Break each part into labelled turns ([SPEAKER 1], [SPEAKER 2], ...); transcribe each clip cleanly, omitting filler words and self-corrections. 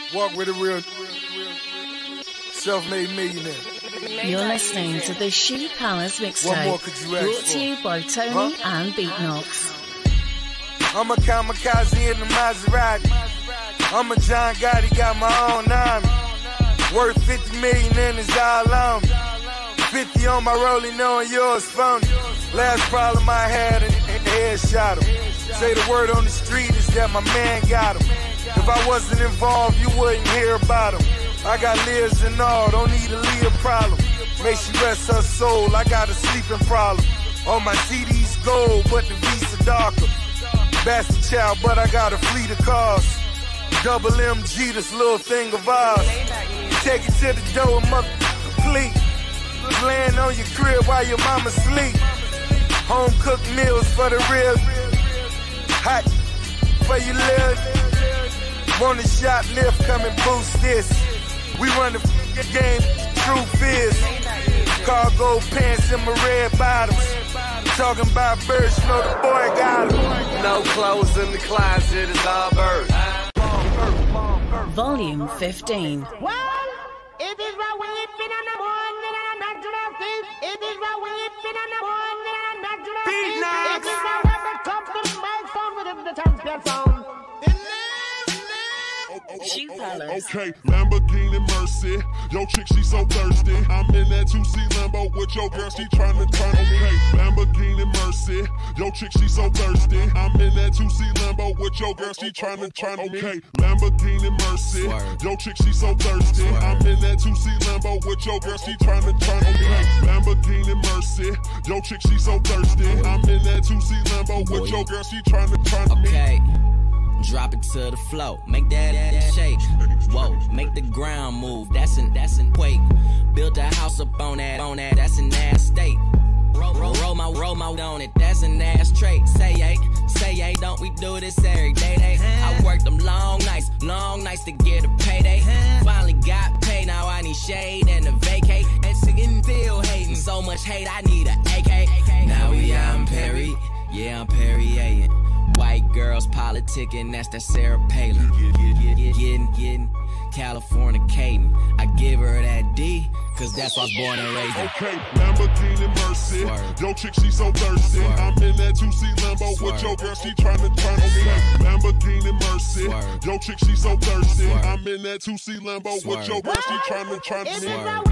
[SPEAKER 1] Walk with a real self-made millionaire.
[SPEAKER 2] You're listening to the She Palace Mixtape, brought to you by Tony and BeatKnoxx.
[SPEAKER 1] I'm a kamikaze in the Maserati. I'm a John Gotti, got my own army. Worth 50 million and it's all on me. 50 on my rollie, knowing yours phony. Last problem I had, and headshot him. Say the word on the street is that my man got him. If I wasn't involved, you wouldn't hear about him. I got Liz and all, don't need a Leah problem. May she rest her soul, I got a sleeping problem. All my CDs gold, but the Visa darker. Bastard child, but I got a fleet of cars. Double MG, this little thing of ours. Take it to the door and mother complete. Laying on your crib while your mama sleep. Home cooked meals for the real. Hot for your live. Want a shoplift, come and boost this. We run the game, truth is. Cargo pants in my red bottoms. Talking about birds, you know the boy got them.
[SPEAKER 3] No clothes in the closet, it's all birds.
[SPEAKER 2] Volume 15.
[SPEAKER 4] Well, it is what we've been on the morning and not to the feet. It is what we've been on the morning and not to the feet. It is what we've come to the milestone with the champion sound.
[SPEAKER 2] She Palace.
[SPEAKER 5] Okay, Lamborghini Mercy. Yo, chick, she so thirsty. I'm in that 2C Lambo with your girl, she tryna turn on me. Hey, Lamborghini Mercy. Yo, chick, she so thirsty. I'm in that 2C Lambo with your girl, she tryna turn on me. Okay, Lamborghini Mercy. Yo, chick, she so thirsty. I'm in that 2C Lambo with your girl, she tryna turn on me. Hey, Lamborghini Mercy. Yo, chick, she so thirsty. I'm in that 2C Lambo with your girl, she tryna turn on me.
[SPEAKER 6] Okay. Drop it to the flow, make that shake. Whoa, make the ground move. That's in quake. Built a house up on that. That's an ass state. Roll my on it. That's an ass trait. Say yay, don't we do this every day? I worked them long nights to get a payday. Finally got paid, now I need shade and a vacate. And sitting still hating, so much hate I need an AK. Now we out in Perry, yeah I'm Perry-ating. White girls politicking, that's that Sarah Palin. Getting Californicating. I give her that D, cause that's why I was born and raised in.
[SPEAKER 5] Okay, Lamborghini Mercy. Yo, chick, she so thirsty. I'm in that 2C Lambo with your girl, she tryna turn on me. Lamborghini Mercy. Yo, chick, she so thirsty. I'm in that 2C Lambo with your girl, she tryna turn on me.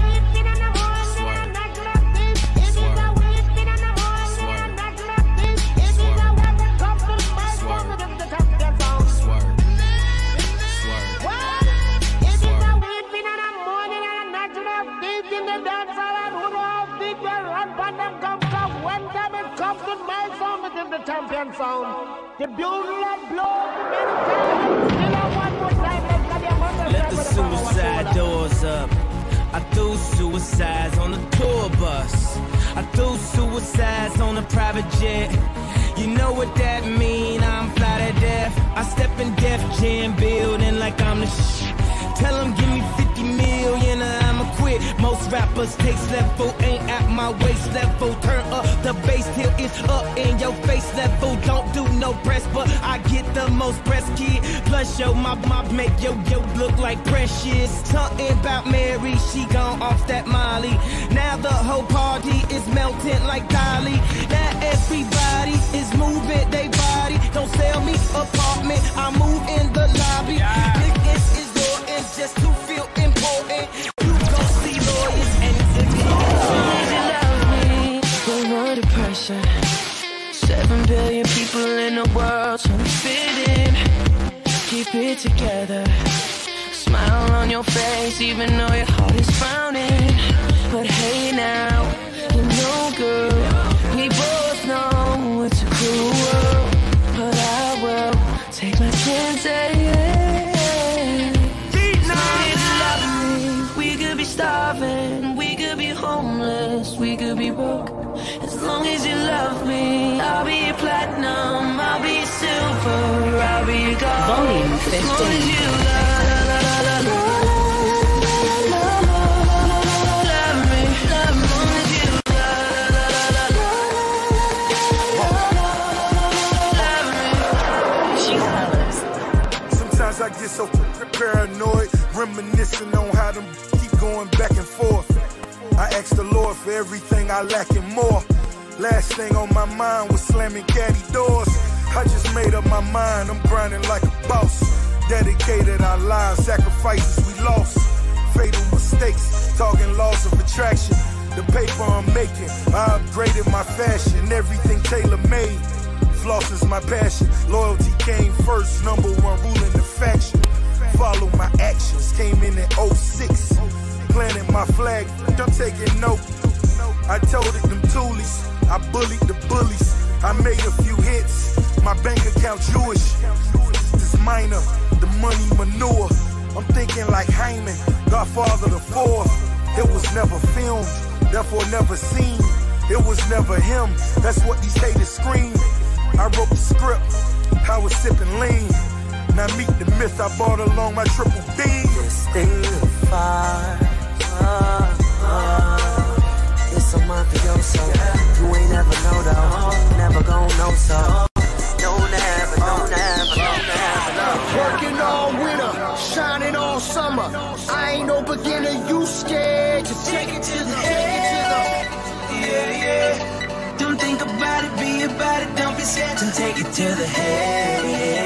[SPEAKER 4] The champion sound, the beauty that blows one more time.
[SPEAKER 7] Let the suicide doors up. I do suicides on the tour bus. I do suicides on a private jet. You know what that mean? I'm fly to death. I step in Def Jam building like I'm the shit. Tell them give me 50 million or I'ma quit. Most rappers taste level ain't at my waist level. Turn up the bass till it's up in your face level. Don't do no press, but I get the most press, kid. Plus yo, my make yo look like precious. Something about Mary, she gone off that Molly. Now the whole party is melting like Dolly. Now everybody is moving they body. Don't sell me apartment, I move in the lobby. Niggas is just to feel important. You gon' see lawyers and it's you love me, don't under pressure. 7 billion people in the world trying to fit in. Keep it together. Smile on your face even though your heart is frowning. But hey now, you know girl, we both know it's a cruel world. But I will take my chances. Starving, we could be homeless, we could be broke. As long as you love me, I'll be platinum, I'll be silver, I'll be gold.
[SPEAKER 2] Volume 15.
[SPEAKER 7] As long as you love me, as long as you love me.
[SPEAKER 2] She Palace.
[SPEAKER 1] Sometimes Sometimes I get so paranoid, reminiscing on how them keep going back and forth. I ask the Lord for everything I lack and more. Last thing on my mind was slamming caddy doors. I just made up my mind, I'm grinding like a boss. Dedicated our lives, sacrifices we lost. Fatal mistakes, talking laws of attraction. The paper I'm making, I upgraded my fashion. Everything tailor-made, floss is my passion. Loyalty came first, #1 rule in the faction. Follow my actions, came in at 06. Planted my flag, I'm taking note. I told it them toolies, I bullied the bullies. I made a few hits, my bank account Jewish. This minor, the money manure. I'm thinking like Hyman, Godfather the Fourth. It was never filmed, therefore never seen. It was never him, that's what these haters scream. I wrote the script, I was sipping lean. Now meet the myth, I bought along my triple B.
[SPEAKER 8] This thing is fire. It's a month ago, so you ain't never know though. Never gon' know so. Don't ever.
[SPEAKER 4] Working all winter, shining all summer. I ain't no beginner, you scared to take it to the head.
[SPEAKER 7] Yeah. Don't think about it, be about it, don't be scared to take it to the head.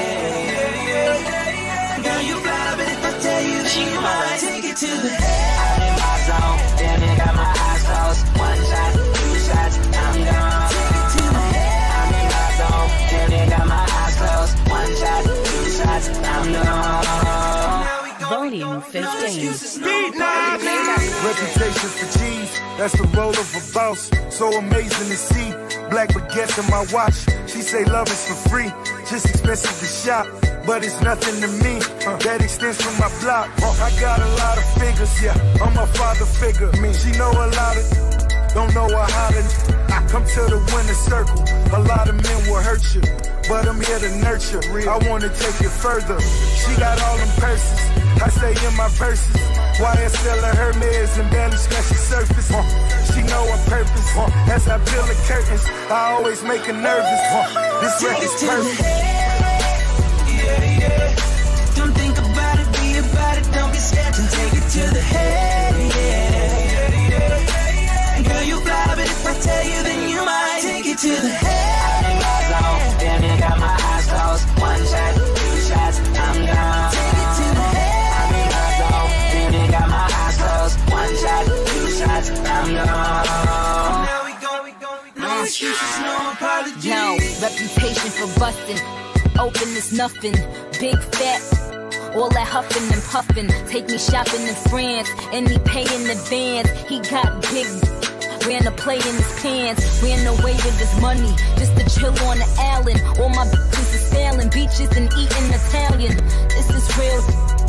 [SPEAKER 7] Yeah. Girl, you fly, but if I tell you that you might take it to the head. I'm in my zone, damn it, got my eyes closed. One shot, 2 shots, I'm gone. Take it to the head. I'm in my zone, damn it, got my eyes closed. 1 shot, 2 shots, I'm gone.
[SPEAKER 2] Volume 15.
[SPEAKER 1] BeatKnoxx. Reputation for cheese, that's the role of a boss. So amazing to see. Black baguettes in my watch. She say love is for free, just expensive to shop, but it's nothing to me. That extends from my block. I got a lot of figures, yeah. I'm a father figure. She know a lot of, don't know how to. I come to the winner's circle. A lot of men will hurt you, but I'm here to nurture. I wanna take it further. She got all them purses, I say in my verses. YSL or Hermes and barely scratch the surface. She know her purpose. As I peel the curtains, I always make her nervous. This record's perfect.
[SPEAKER 7] Yeah. Don't think about it, be about it, don't be scared to take it to the head. Yeah. Girl, you fly, but if I tell you, then you might take it to the head. I'm in my zone, damn it, got my eyes closed. 1 shot, 2 shots, I'm gone. Take it to the head. I'm in my zone, damn it, got my eyes closed. 1 shot, 2 shots, I'm gone. Now we go. No excuses, no apologies.
[SPEAKER 9] Yo, reputation for busting. Open is nothing. Big fat. All that huffing and puffing. Take me shopping in France, and he pay in advance. He got big. Ran a play in his pants, ran away with his money, just to chill on the island. All my bitches is sailing beaches and eating Italian. This is real,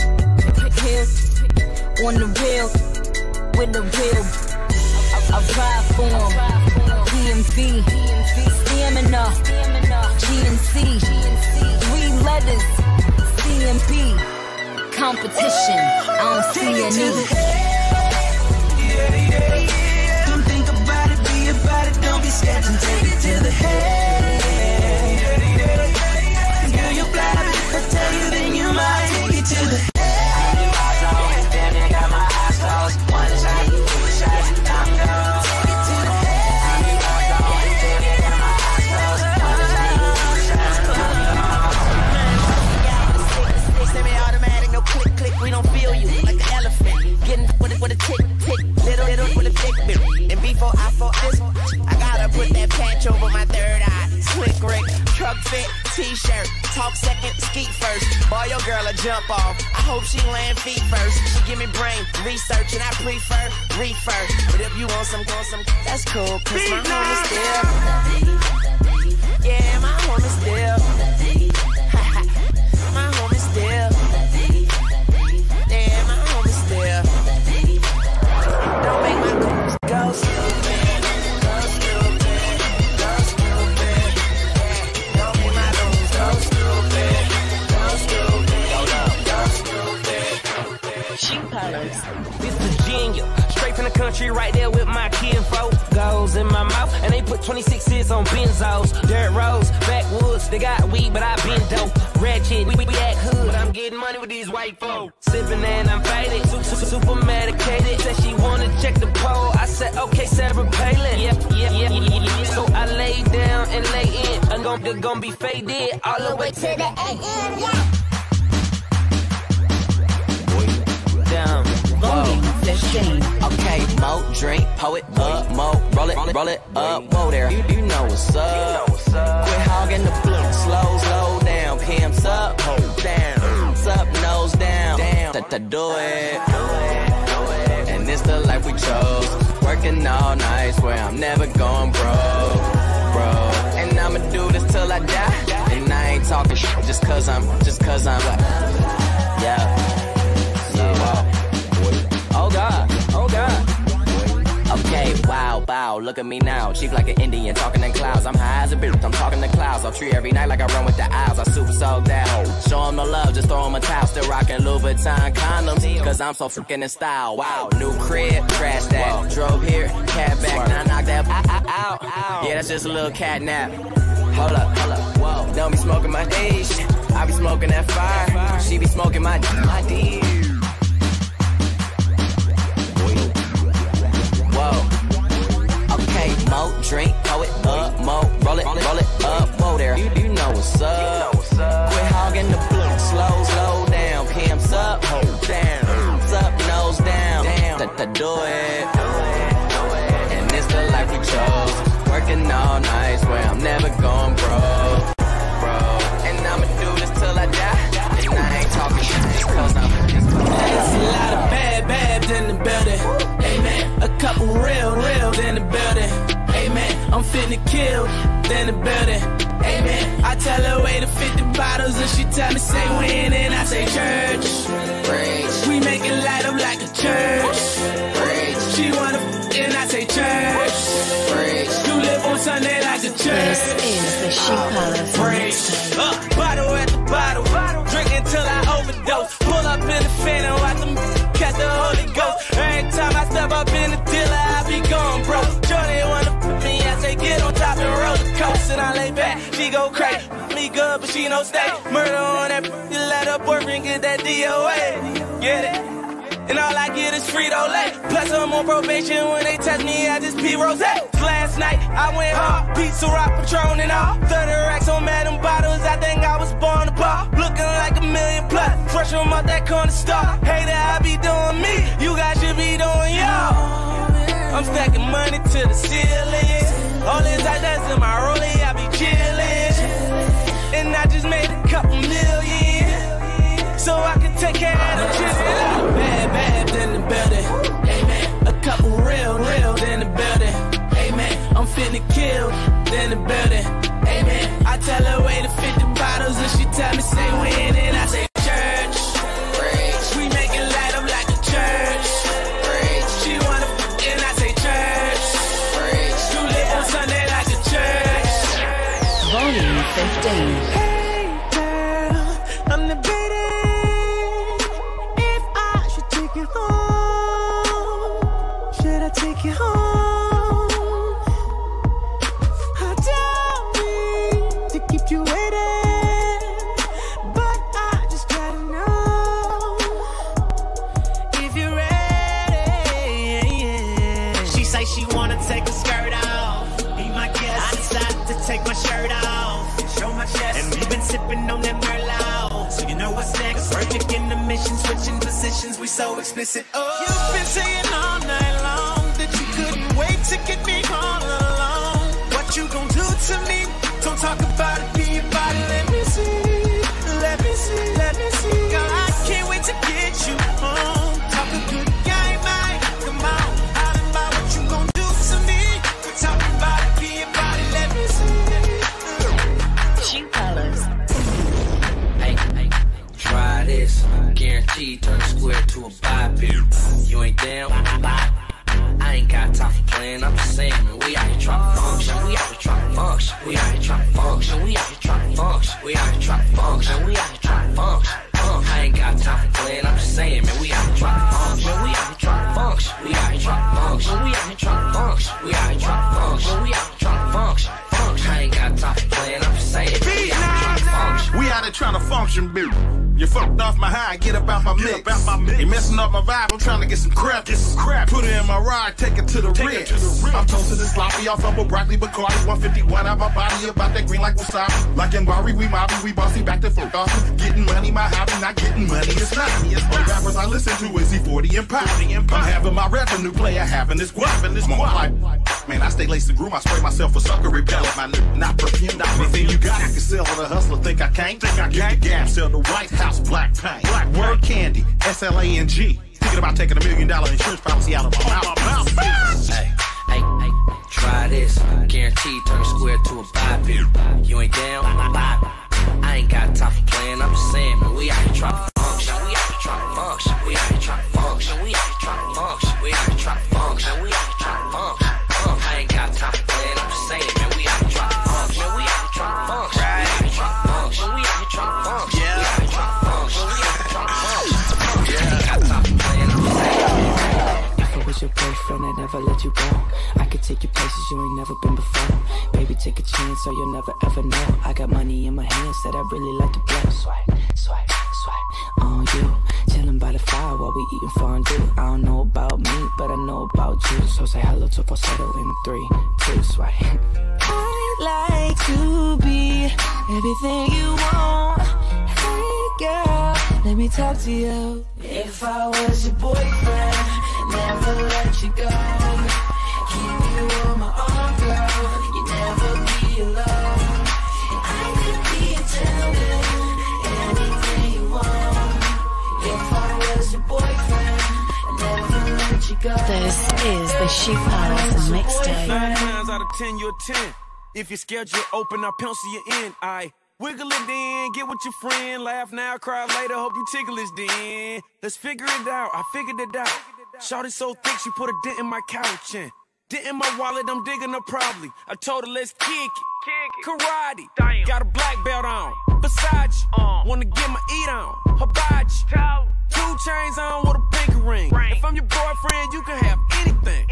[SPEAKER 9] on the real, with the real. I ride for him. DMV, stamina, GNC, 3 letters, CMB, competition. I don't see any.
[SPEAKER 7] Don't think about it, be about it, don't be scared to take it to the head. Girl, you fly, but if I tell you, then you might take it to the head. I'm in my zone, damn it, got my eyes closed. 1 shot, 2 shots, I'm gone. Take it to the head. I'm in my zone, damn it, got my eyes closed. 1 shot, 2 shots, I'm gone.
[SPEAKER 8] Semi-automatic, no click, we don't feel you like an elephant. Getting with a tick, little with a big bit. And before I fall this, I gotta put that patch over my third eye. Slick Rick, truck fit, t-shirt, talk second, skeet first. Boy, your girl a jump off. I hope she land feet first. She give me brain research and I prefer reefer. But if you want some, that's cool. Cause my home is still. Yeah, my home is still. My home is still. Yeah, my home is still. Don't make my goals go stupid. Go stupid. Go stupid. Yeah, don't make my goals go stupid. Go stupid. Go stupid.
[SPEAKER 9] She Palace.
[SPEAKER 10] This Virginia, straight from the country, right there with my kinfolk. Goes in my mouth, and they put 26s on benzos. Dirt roads, backwoods, they got weed, but I been dope. Ratchet, we act hood, I'm getting getting money with these white folks. Sipping and I'm faded, super medicated. Said she wanna check the pole. I said, okay, Sarah Palin. Yeah. So I lay down and lay in. I'm gonna be faded all the way to the AM. Down.
[SPEAKER 2] Volume 15.
[SPEAKER 6] Okay, mo, drink, pour it up, mo, roll it up, whoa there. You know what's up. Quit hogging the bloom, slow down. Pimps up, hold down. Up, nose down. Do it. And it's the life we chose. Working all night, swear I'm never going broke, bro. And I'ma do this till I die. And I ain't talking shit just cause I'm yeah. Oh God. Okay, wow, look at me now. Cheap like an Indian, talking in clouds. I'm high as a bitch, I'm talking to clouds. I'll treat every night like I run with the owls. I super sold out. Show them no love, just throw them a towel. Still rocking Louboutin condoms, cause I'm so freaking in style. Wow, new crib, trash that. Drove here, cat back, now knock that out. Yeah, that's just a little cat nap. Hold up, whoa. Don't be smoking my dish, I be smoking that fire. She be smoking my D. Okay, mo, drink, pour it up, mo, roll it up, whoa there. You know what's up. Quit hogging the bloom, slow down. Pimps up, hold down. Up, nose down. Do it. And it's the life we chose. Working all night, swear I'm never going broke, bro. And I'ma do this till I die. And I ain't talking shit just cause I'm
[SPEAKER 7] There's a lot of bad in the building. Amen. A couple real in the building. Amen. I'm finna kill in the building. Amen. I tell her way to 50 bottles and she tell me say when and I say church. Preach. We make it light up like a church. Preach. She wanna and I say church. Preach. You live on Sunday like a church.
[SPEAKER 2] This is the She Palace
[SPEAKER 7] Mixtape. Bottle at the bottle. Drink until I overdose. Pull up in the fan and watch them catch the Holy Ghost. Every time I step up in the dealer, I be going broke. Johnny wanna put me, I say get on top and roller coaster. And I lay back, she go crazy. Me good, but she no stay. Murder on that, you let her boyfriend get that DOA. Get it? And all I get is Frito-Lay. Plus I'm on probation. When they test me, I just pee rose. Last night, I went hard. Pizza, rock, Patron, and all. 30 racks on Madam Bottles. I think I was born to pop. Looking like $1 million plus. Fresh from out that corner store. Hater, I be doing me. You guys should be doing y'all. I'm stacking money to the ceiling. All this ice that's in my rollie, I be chillin'. And I just made a couple million. So I can take care of the children. Bad in the building. Amen. A couple real in the building. Amen. I'm finna kill in the building. Amen. I tell her way to 50 bottles and she tell me say when and I say church. Preach. We make it light up like a church. Preach. She wanna and I say church. Preach. You live on Sunday like a church.
[SPEAKER 2] Volume 15.
[SPEAKER 7] Hey girl, I'm the take you home. I don't mean to keep you waiting, but I just gotta know if you're ready. She say she wanna take her skirt off. Be my guest. I decided to take my shirt off, show my chest, and we've been sipping on that Merlot. So you know what's next? Project in the mission, switching positions. We so explicit. Oh, you've been saying all night long that you couldn't wait to get me all alone. What you gon' do to me? Don't talk about it, be about it. Let me see, let me see, let me see. Girl, I can't wait to get you home. Talk a good game, man. Come on, out about what you gon' do to me. We're talking about it, be about it. Let me see.
[SPEAKER 2] She Palace.
[SPEAKER 11] Hey, try this. Guaranteed turn a square to a biped. You ain't down, I ain't got time for playing, I'm just saying, man, we out here trying to function, we out here trying to function, we out here trying to function, we out here trying to function, we out here trying to function, we out here trying to function. I ain't got time for playing, I'm just saying, man, we out here trying to function, we out here trying to function, we out here trying to function, we out here trying to function, we out here trying to function, we out here trying to function. I ain't got time for playing, I'm just saying, we out here trying to function.
[SPEAKER 5] We out here trying to function, baby.
[SPEAKER 12] You fucked off my high, get about my mix. You messing up my vibe, I'm trying to get some crap. Put it in my ride, take it to the rim. I'm toasting this sloppy off of a broccoli, Bacardi, 151 out my body, about that green like wasabi. Like in Wari, we mobby, we bossy back to fuck off. Getting money, my hobby, not getting money, it's not. The rappers I listen to is E40 and Pop. I'm having my revenue player, having this guap and this guap. Man, I stay laced and groom, I spray myself for sucker repellent. My nigga, not perfume, not anything you got. I can sell on the hustler, think I can't. Get the gas, sell the White House black paint. Word candy, SLANG. Thinking about taking $1 million insurance policy out of my mouth.
[SPEAKER 11] Hey, try this. Guaranteed turn square to a biped. You ain't down? I ain't got time for playing. I'm just saying, man, we out here trying to function. We out here trying to function. We out here trying to function. We out here trying to function. We out here trying to function. We out here trying to function. I ain't got time for playing. I'm just saying, man, we out here trying to function. We out here trying to function. We out here trying to function. We out here trying to function. We out here trying to function. We out here trying to function. Yeah, ain't got time for playing. I'm just saying.
[SPEAKER 13] If I was your boyfriend, I'd never let you go. I could take you places you ain't never been before. Baby, take a chance so you'll never ever know. I got money in my hands that I really like to blow. Swipe on you. Chillin' by the fire while we eating fondue. I don't know about me, but I know about you. So say hello to falsetto in 3, 2, swipe. I'd like to be everything you want. Hey girl, let me talk to you. If I was your boyfriend, never let you go. Keep you on my arm, girl. You never be alone. I could be a gentleman, anything you want. If I was your boyfriend, never let you go.
[SPEAKER 2] This is the She Palace Mixtape.
[SPEAKER 7] 9 times out of 10, you're a 10. If you're scared, you're open, I'll pencil you in. I wiggle it in, get with your friend. Laugh now, cry later, hope you tickle his den. Let's figure it out, I figured it out. Shawty so thick, she put a dent in my couch and dent in my wallet, I'm digging her probably. I told her, let's kick it. Karate, got a black belt on. Versace, wanna get my eat on. Hibachi, 2 chains on with a pinky ring. If I'm your boyfriend, you can have anything.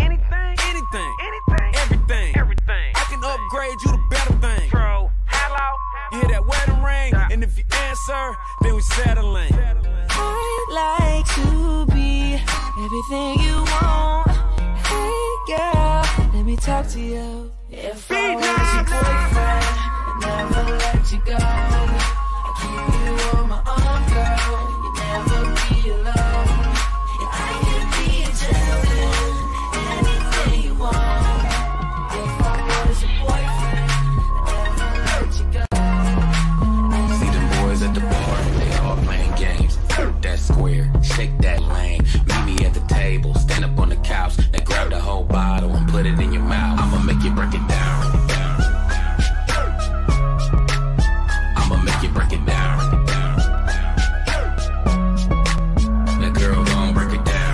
[SPEAKER 7] Everything. I can upgrade you to better things. Hello, you hear that wedding ring? And if you answer, then we settling.
[SPEAKER 13] I'd like to be everything you want. Hey girl, let me talk to you. If I was your boyfriend, I'd never let you go. I keep you on my arm, girl. You never be alone. I can be a gentleman, anything you want. If I was your boyfriend, I'd never let you go.
[SPEAKER 11] See them boys at the bar, they all playing games. That square, shake that lane. Meet me at the table, stand up on the couch. Then grab the whole bottle and put it in your mouth. I'ma make you break it down. I'ma make you break it down. That girl gon' break it down.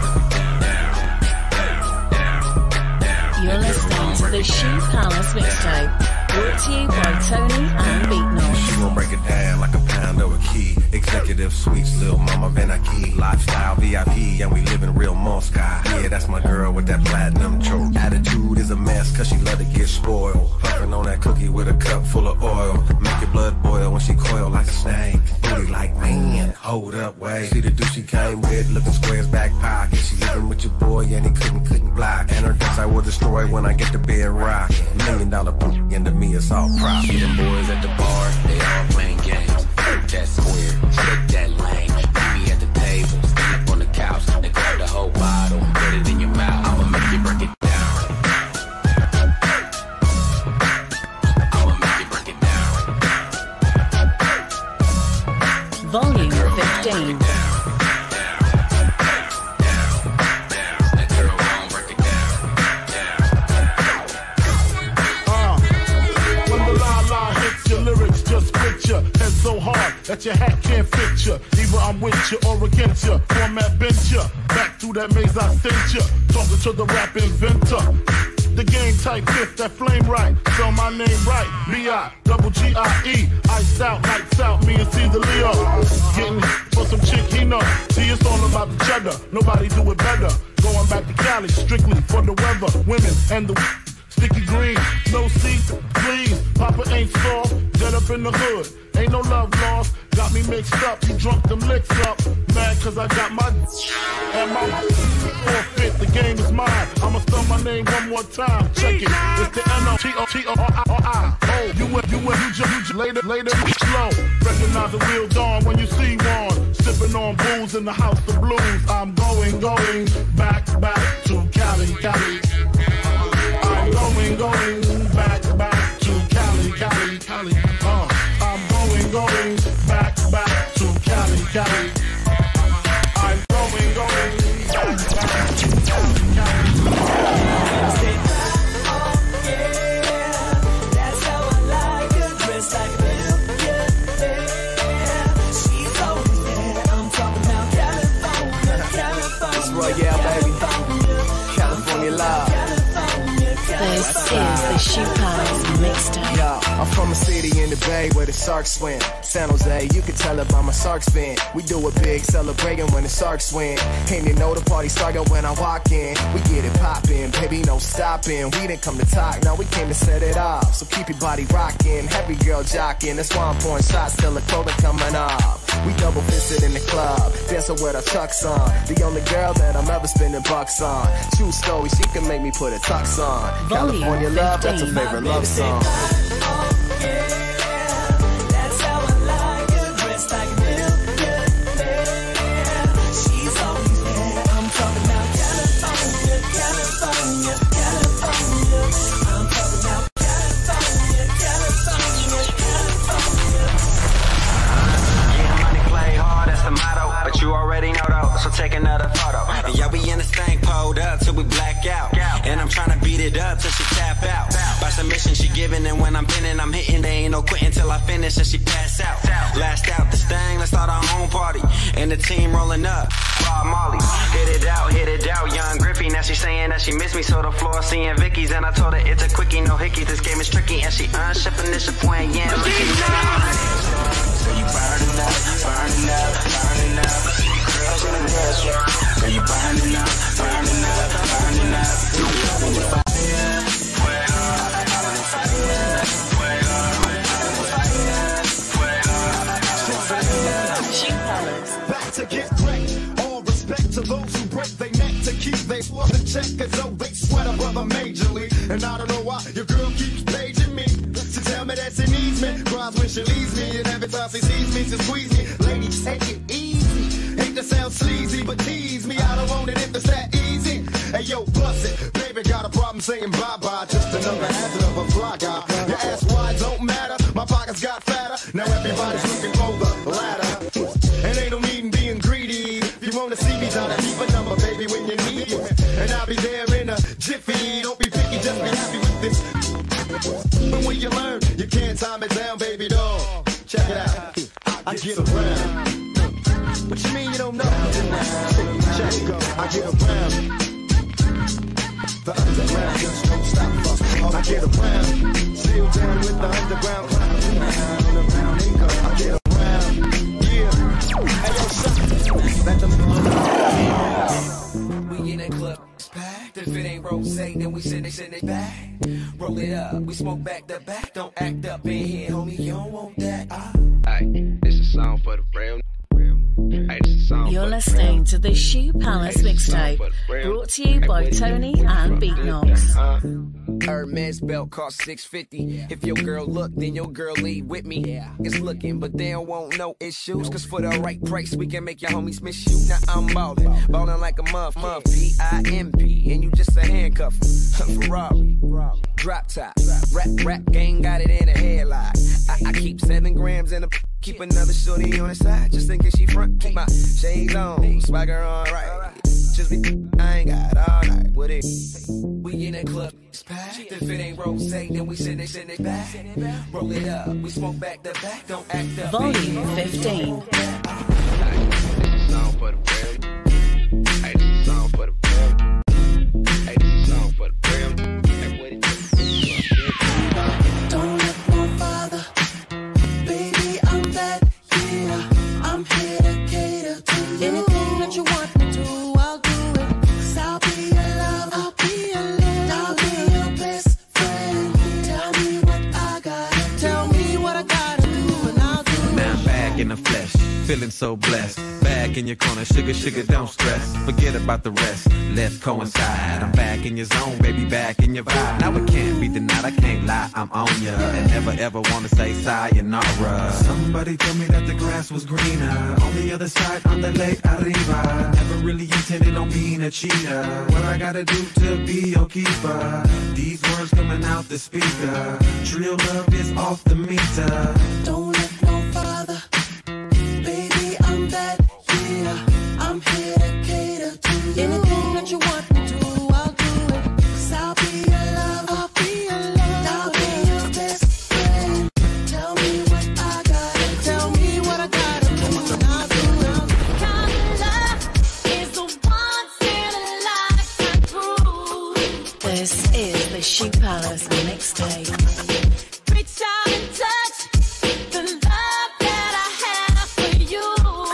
[SPEAKER 2] You're listening to the She Palace Mixtape, brought to you by Tony and BeatKnoxx.
[SPEAKER 14] She gon' break it down like a pound of a key. Executive suites, Lil Mama Venaki. Lifestyle VIP, and we living real Moscow. Yeah, that's my girl with that platinum choke. Attitude is a mess, cause she love to get spoiled. Puffin' on that cookie with a cup full of oil. Make your blood boil when she coil like a snake. Booty like, man, hold up, wait. See the dude she came with, looking square's back pocket. She living with your boy, and he couldn't block. And her dress I will destroy when I get to bed rock. $1 million poop, into me it's all profit.
[SPEAKER 11] See them boys at the bar, they all playing games. That square, shake that lane. Meet me at the table, stand up on the couch. Then grab the whole bottle and put it in your mouth. I'ma make you break it down. I'ma make you break it down.
[SPEAKER 2] Volume 15.
[SPEAKER 5] Head so hard that your hat can't fit you. Either I'm with you or against you. Format bent you. Back through that maze I sent you. Talking to the rap inventor. The game type fifth, that flame right. Spell my name right. B-I-double-G-I-E. Iced out, lights out, me and Caesar Leo. Getting for some chick he know. See, it's all about the cheddar. Nobody do it better. Going back to Cali, strictly for the weather. Women and the sticky green, no seats, please. Papa ain't soft, dead up in the hood. Ain't no love lost. Got got me mixed up, you drunk them licks up. Mad cause I got my and my forfeit, the game is mine. I'ma spell my name one more time, check it. It's the N-O-T-O-T-O-R-I-O. You just later slow. Recognize the real dawn when you see one. Sipping on booze in the house of blues. I'm going back to Cali. I'm going back to Cali. I'm going back to Cali. I'm going back to Cali.
[SPEAKER 15] That's how I like her, dressed like a she's always there. I'm talking about California.
[SPEAKER 16] It's Royale, baby. California Love.
[SPEAKER 2] This is the Shoe Palace Mixtape.
[SPEAKER 16] Yeah, I'm from a city in the Bay where the sharks swim. San Jose, you can tell it by my Sharks fan. We do a big celebrating when the sharks win. And you know the party started when I walk in. We get it poppin', baby, no stopping. We didn't come to talk, now we came to set it off. So keep your body rockin', heavy girl jockin'. That's why I'm pouring shots till the clothing coming off. We double fisted in the club, dancing with our chucks on. The only girl that I'm ever spending bucks on. True story, she can make me put a tux on. California Love, that's her favorite love song.
[SPEAKER 15] That's how I like her, dressed like a she's always there. I'm talking about California. I'm talking about California.
[SPEAKER 17] Getting money, play hard, that's the motto. But you already know though, so take another photo. And y'all be in this thing pulled up till we black out. And I'm trying to beat it up till she tap out. By submission she giving, and when I'm pinning, I'm hitting. There ain't no quitting till I finish and she pass out. Last out this thing, let's start our home party. And the team rolling up, Bob Marley. Hit it out, young Griffey. Now she saying that she miss me, so the floor seeing Vicky's. And I told her it's a quickie, no hickey. This game is tricky, and she unshipping this point, yeah. So you burning up. Girls in the dress, yeah. So you burning up.
[SPEAKER 18] Back to get wrecked. All respect to those who break their neck to keep their floor in check, as though they sweat a brother majorly. And I don't know why your girl keeps paging me to tell me that she needs me. Cries when she leaves me, and every time she sees me, she squeeze me. Lady, take it easy. Hate to sound sleazy, but tease me. I don't want it if it's that easy. Hey yo, bust it. Baby got a problem saying bye-bye. Just another hazard of a fly guy. Your ass wide don't matter. My pockets got fatter. Now everybody's looking for the ladder. And ain't no need in being greedy. If you wanna see me, try to keep a number, baby, when you need it. And I'll be there in a jiffy. Don't be picky, just be happy with this. But when you learn, you can't time it down, baby doll. Check it out. I get around. What you mean you don't know? Check it go. I get around. The underground just won't stop us. I get around. Still down with the underground clown. I get around. Yeah. Hey, yo, shut. Let them know.
[SPEAKER 11] We in that club, it's packed. If it ain't rose, then we send it back. Roll it up, we smoke back to back. Don't act up in here, homie. You don't want that.
[SPEAKER 3] Hey, this is a song for the real.
[SPEAKER 2] You're listening to the Shoe Palace Mixtape, brought to you by Tony and BeatKnoxx.
[SPEAKER 16] Hermes belt cost $650. If your girl look, then your girl leave with me. It's looking, but they don't want no issues. Cause for the right price, we can make your homies miss you. Now I'm ballin' like a muff, P-I-M-P. And you just a handcuff. Ferrari, drop top, rap gang got it in a headlock. I keep 7 grams in a. Keep another shorty on the side, just in case she front. Keep my shades on, swagger on right. Just be, I ain't got all night with it.
[SPEAKER 11] We in that club, it's packed. If it ain't rose, then we send it back. Roll it up, we smoke back to back. Don't act up.
[SPEAKER 2] Volume 15.
[SPEAKER 3] Song for the real. Hey, this is a song for the real. Hey, this is a song for the real. Hey, what it
[SPEAKER 15] Don't look no farther. Baby, I'm that, yeah. I'm here to cater to you. Anything that you want me to, I'll do it. 'Cause I'll be your love, I'll be your love, I'll be your best friend. Tell me what I gotta do, and I'll do it.
[SPEAKER 19] Now I'm back in the flesh. feeling so blessed. Back in your corner, sugar, sugar, don't stress. Forget about the rest, let's coincide. I'm back in your zone, baby, back in your vibe. Now it can't be denied, I can't lie, I'm on ya. And never ever wanna say sayonara. Somebody told me that the grass was greener on the other side, on the lake arriba. Never really intended on being a cheater. What I gotta do to be your keeper? These words coming out the speaker. Real love is off the meter.
[SPEAKER 15] Don't look no further, baby, I'm that, yeah. I'm here to cater to you. Anything that you want me to, I'll do it. 'Cause I'll be your love, I'll be your love, I'll be your best friend. Tell me what I got, tell me what I gotta do, and I'll do it.
[SPEAKER 2] Kind of love is the once in a lifetime proof. This is the Shoe Palace Mixtape.
[SPEAKER 15] Reach out and touch the love that I have for you.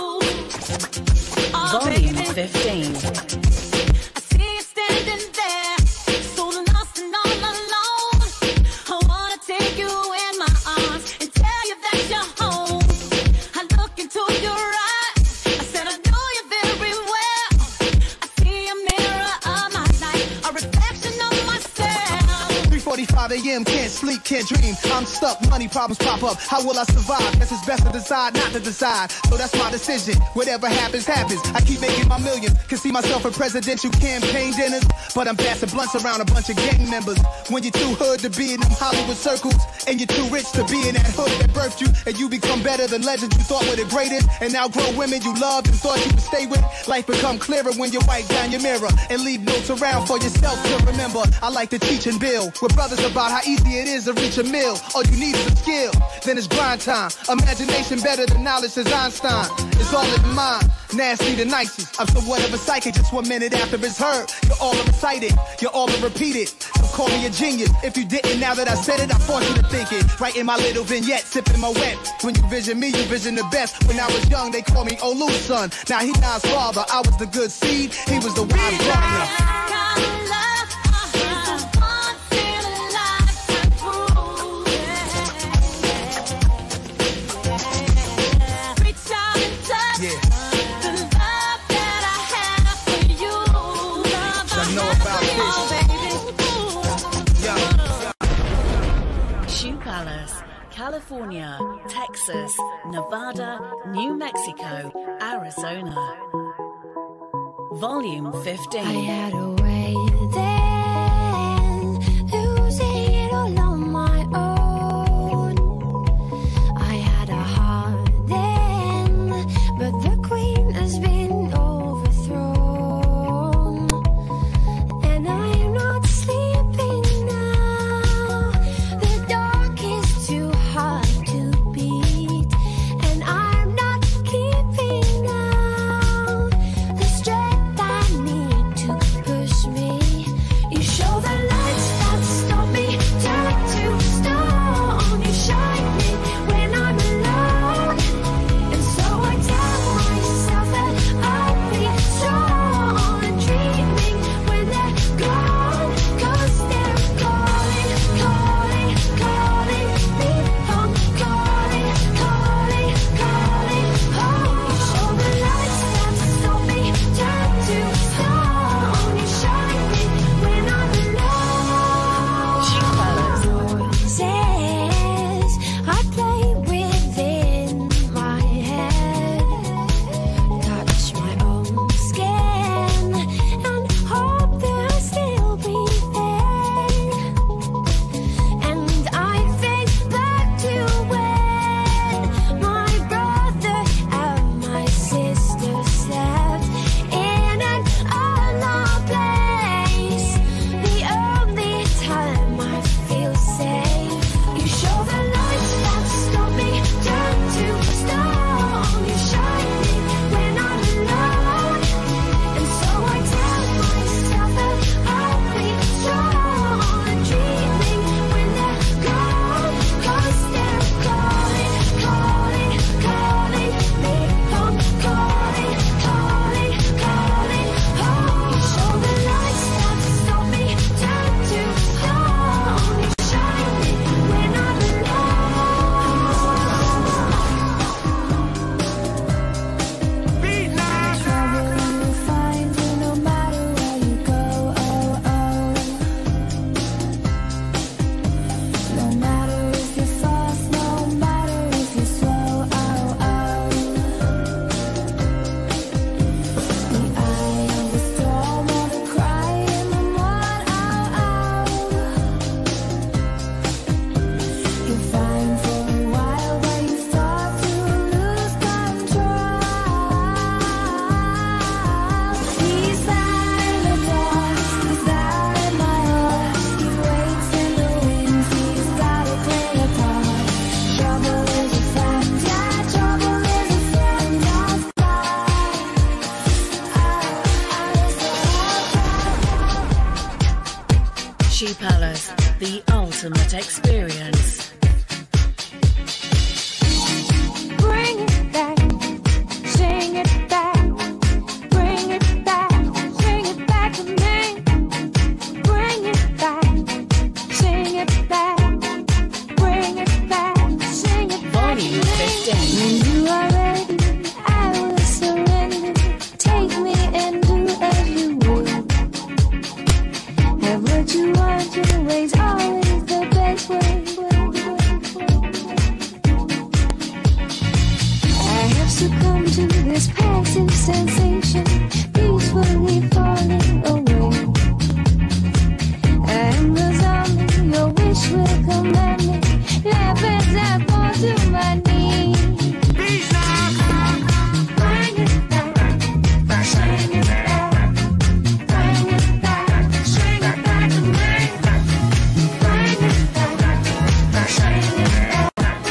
[SPEAKER 15] Oh,
[SPEAKER 2] Volume
[SPEAKER 15] baby.
[SPEAKER 2] 15.
[SPEAKER 15] I see you standing there, so lost and all alone. I wanna take you in my arms and tell you that you're home. I look into your eyes, I said I know you very well. I see a mirror of my life, a reflection of myself.
[SPEAKER 20] 3:45 a.m. Can't sleep, can't dream. I'm stuck, money problems pop up. How will I survive? Guess it's best to decide not to decide. So that's my decision. Whatever happens, happens. I keep making my millions. Can see myself in presidential campaign dinners, but I'm passing blunts around a bunch of gang members. When you're too hood to be in them Hollywood circles, and you're too rich to be in that hood that birthed you, and you become better than legends you thought were the greatest, and now grow women you loved and thought you would stay with. Life become clearer when you wipe down your mirror and leave notes around for yourself to remember. I like to teach and build with brothers about how easy it is to reach a mill. All you need is a skill, then it's grind time. Imagination better than knowledge, says Einstein. It's all in the mind, nasty to nicest. I'm somewhat of a psychic, just 1 minute after it's heard. You're all recited, you're all repeated. So call me a genius. If you didn't, now that I said it, I force you to think it. Writing my little vignette, sipping my wet. When you vision me, you vision the best. When I was young, they called me Olu's son. Now he Nas father, I was the good seed, he was the wise gardener.
[SPEAKER 2] Shoe Palace, California, Texas, Nevada, New Mexico, Arizona. Volume 15.
[SPEAKER 21] I had a way then, losing it all on my own. I had a heart then, but the queen has been overthrown. And I'm not sleeping now. The dark is too hard to beat. And I'm not keeping now the strength I need to push
[SPEAKER 2] Shoe Palace, the ultimate experience.
[SPEAKER 21] Bring it back, sing it back, bring it back, sing it back to me. Bring it back, sing it back, bring it back, sing it back to me.
[SPEAKER 2] Volume 15.
[SPEAKER 21] When you are ready, I will surrender. Take me and do as you will. Have what you want, your way's always the best way. I have succumbed to this passive sensation, peacefully falling away. I am the zombie, your wish will command me. Laugh as I fall to my knees. Bring it back, sing it back, bring it back, sing it back to me. Bring it back, sing it back.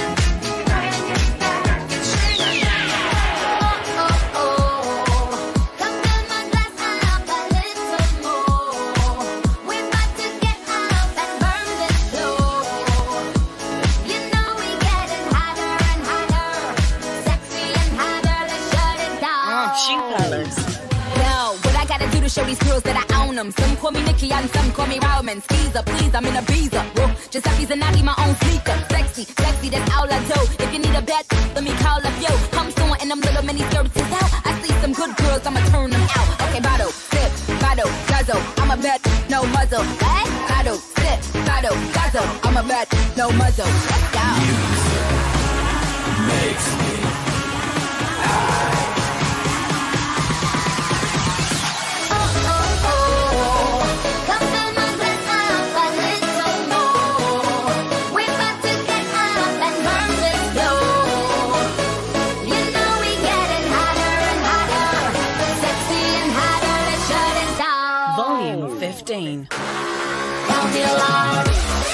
[SPEAKER 9] Show these girls that I own them. Some call me Nikki and some call me Roman. Skeezer, please, I'm in a visa. Whoa, Giuseppe's and Nagi, my own sneaker. Sexy, sexy, that's all I do. If you need a bet, let me call up you. I'm sorting them little mini skirts out. I see some good girls, I'ma turn them out. Okay, bottle, sip, bottle, guzzle. I'm a bet, no muzzle. What? Bottle, sip, bottle, guzzle. I'm a bet, no muzzle. Let's go.
[SPEAKER 4] Makes me high.
[SPEAKER 2] Volume 15.
[SPEAKER 21] Count the alarm.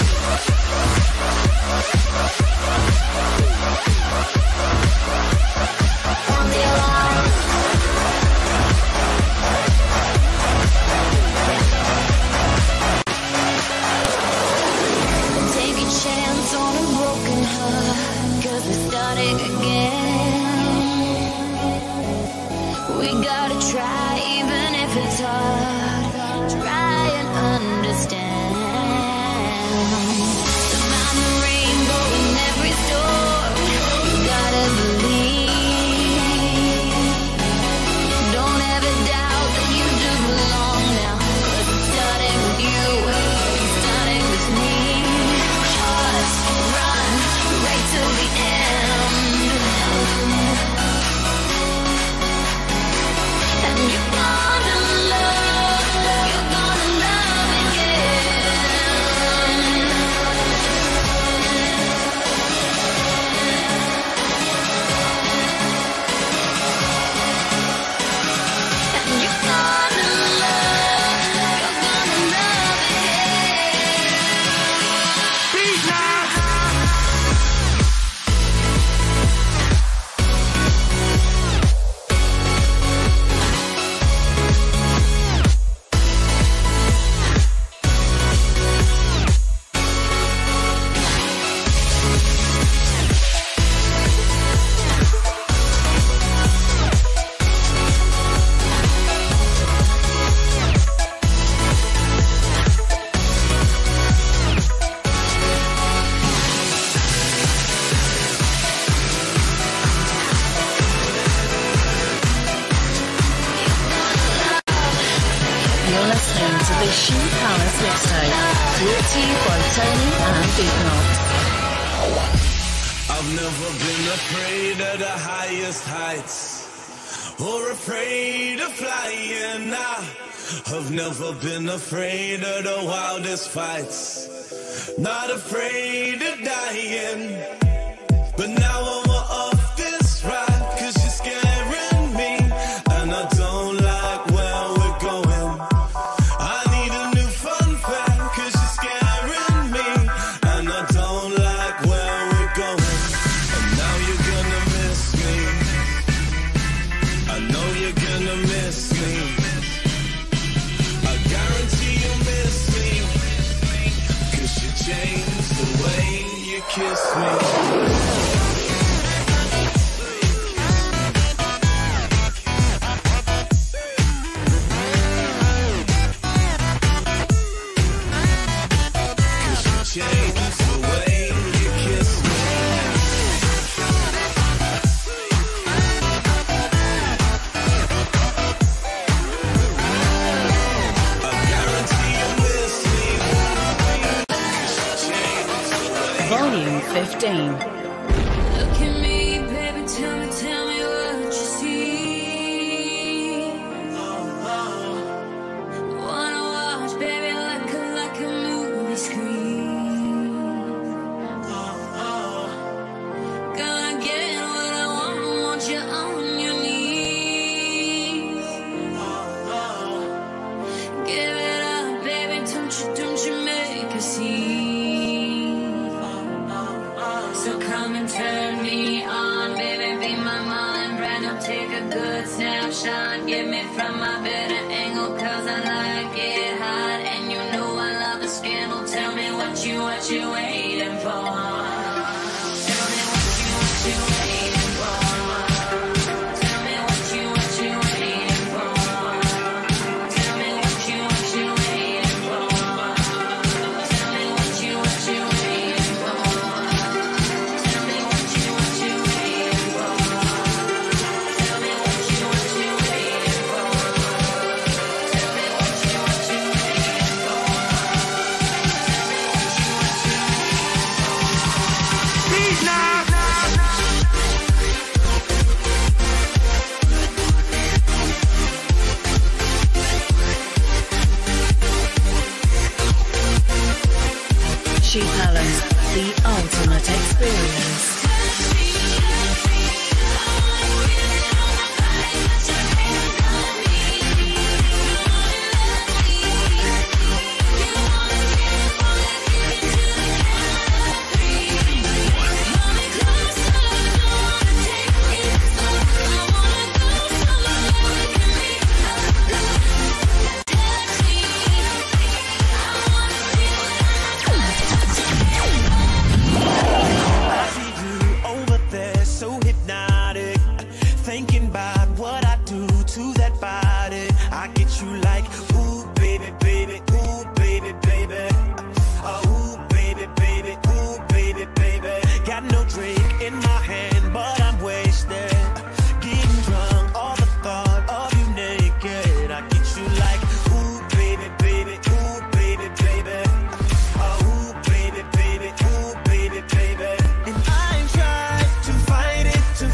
[SPEAKER 21] Count the alarm. Take a chance on a broken heart, 'cause we're starting again. We gotta try even if it's hard. Try and understand. Surround the rainbow in every storm. You gotta believe. Don't ever doubt that you do belong now. 'Cause it's starting with you. It's starting with me. Hearts run right to the end. And you're gonna love. You're gonna love again. And you're gonna love. You're gonna love again. BeatKnoxx.
[SPEAKER 2] You're listening to the Shoe Palace Mixtape, brought to you by Tony and BeatKnoxx.
[SPEAKER 22] I've never been afraid of the highest heights, or afraid of flying. I've never been afraid of the wildest fights, not afraid of dying. But now I'm off this ride, 'cause you're scaring me, and I don't like where we're going. I need a new fun fact, 'cause you're scaring me, and I don't like where we're going. And now you're gonna miss me. I know you're gonna miss me. I guarantee you'll miss me. change the way you kiss me.
[SPEAKER 2] Volume 15.
[SPEAKER 21] Look at me, baby, tell me what you see. Wanna watch, baby, like a movie screen. Gonna get what I want you on your knees. Give it up, baby, don't you make a scene. So come and turn me on, baby, be my mind. Brand up, take a good snapshot. Get me from my better angle, cause I like it hot. And you know I love a scandal. Tell me what you waiting for. Tell me what you waiting for. Tell me what you waiting for. Tell me what you waiting for. Tell me what you waiting for.
[SPEAKER 2] She Palace, the ultimate experience.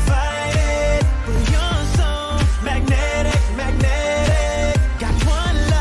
[SPEAKER 7] Magnetic, got one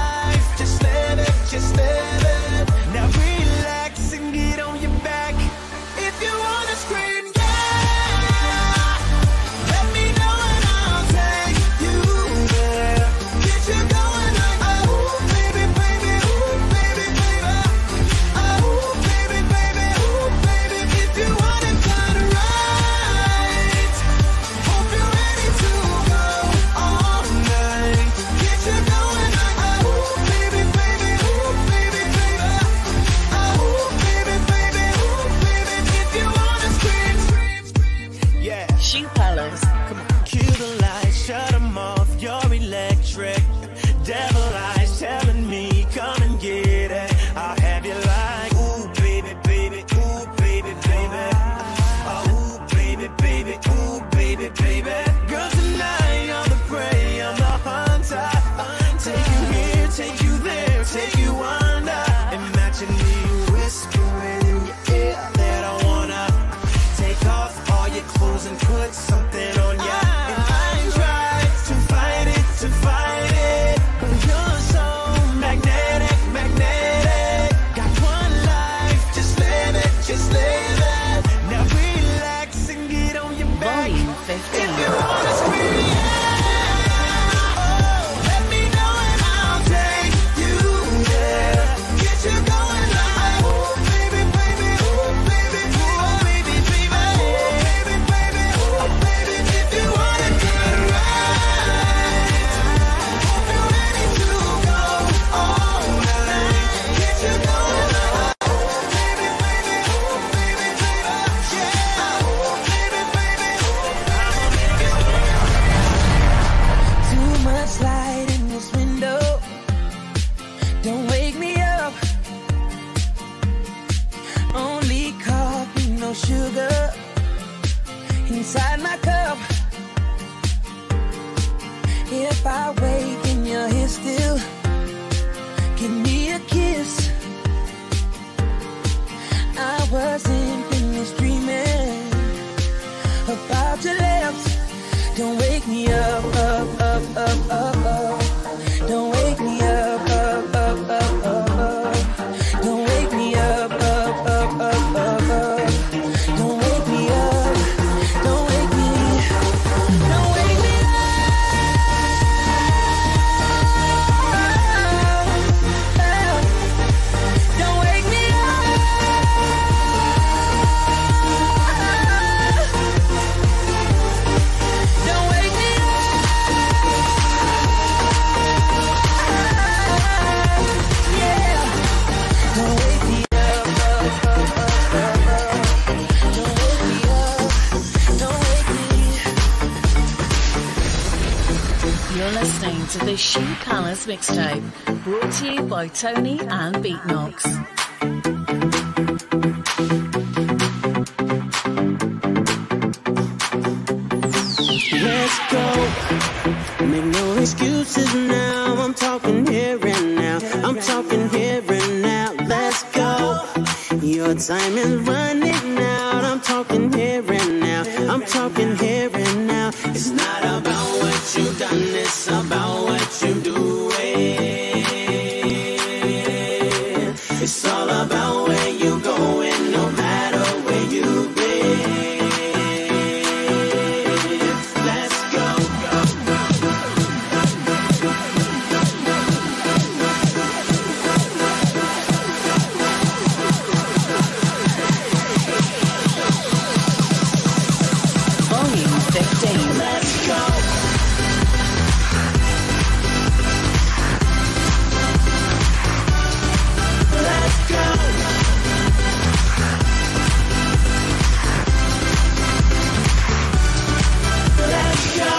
[SPEAKER 15] If I wake and you're here still, give me a kiss. I wasn't finished dreaming about your lips. Don't wake me up, up, up, up, up, up. Don't wake me up, up, up, up, up, up. Don't wake me up, up, up, up, up, up. Don't wake me up. Don't wake me. Don't wake me up. Don't wake me up. Don't wake me up. Yeah. Don't wake me up, up, up, up, up, up. Don't wake me up. Don't wake me.
[SPEAKER 2] You're listening to the She Palace Mixtape, brought to you by Tony and BeatKnoxx.
[SPEAKER 1] Let's go. Make no excuses now. I'm talking here and now. I'm talking here and now. Let's go. Your time is running out. I'm talking here and now. I'm talking here and now. It's not about what you've done, it's about what you do. It's all about where you going, no matter where you've been. Let's go.
[SPEAKER 2] Volume 15.
[SPEAKER 1] Let's go. Let's go. Let's go.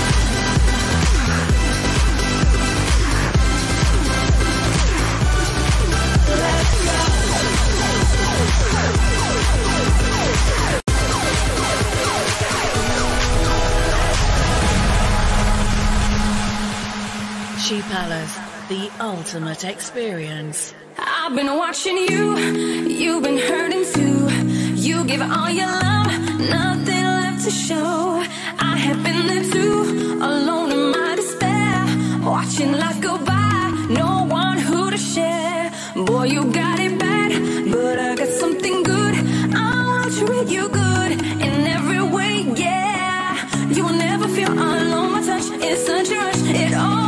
[SPEAKER 1] Let's go.
[SPEAKER 2] She Palace, the ultimate experience.
[SPEAKER 9] I've been watching you, you've been hurting too. You give all your love, nothing left to show. I have been there too, alone in my despair, watching life go by, no one who to share. Boy, you got it bad, but I got something good. I want to treat you good in every way, yeah. You will never feel alone, my touch is such a rush, it all.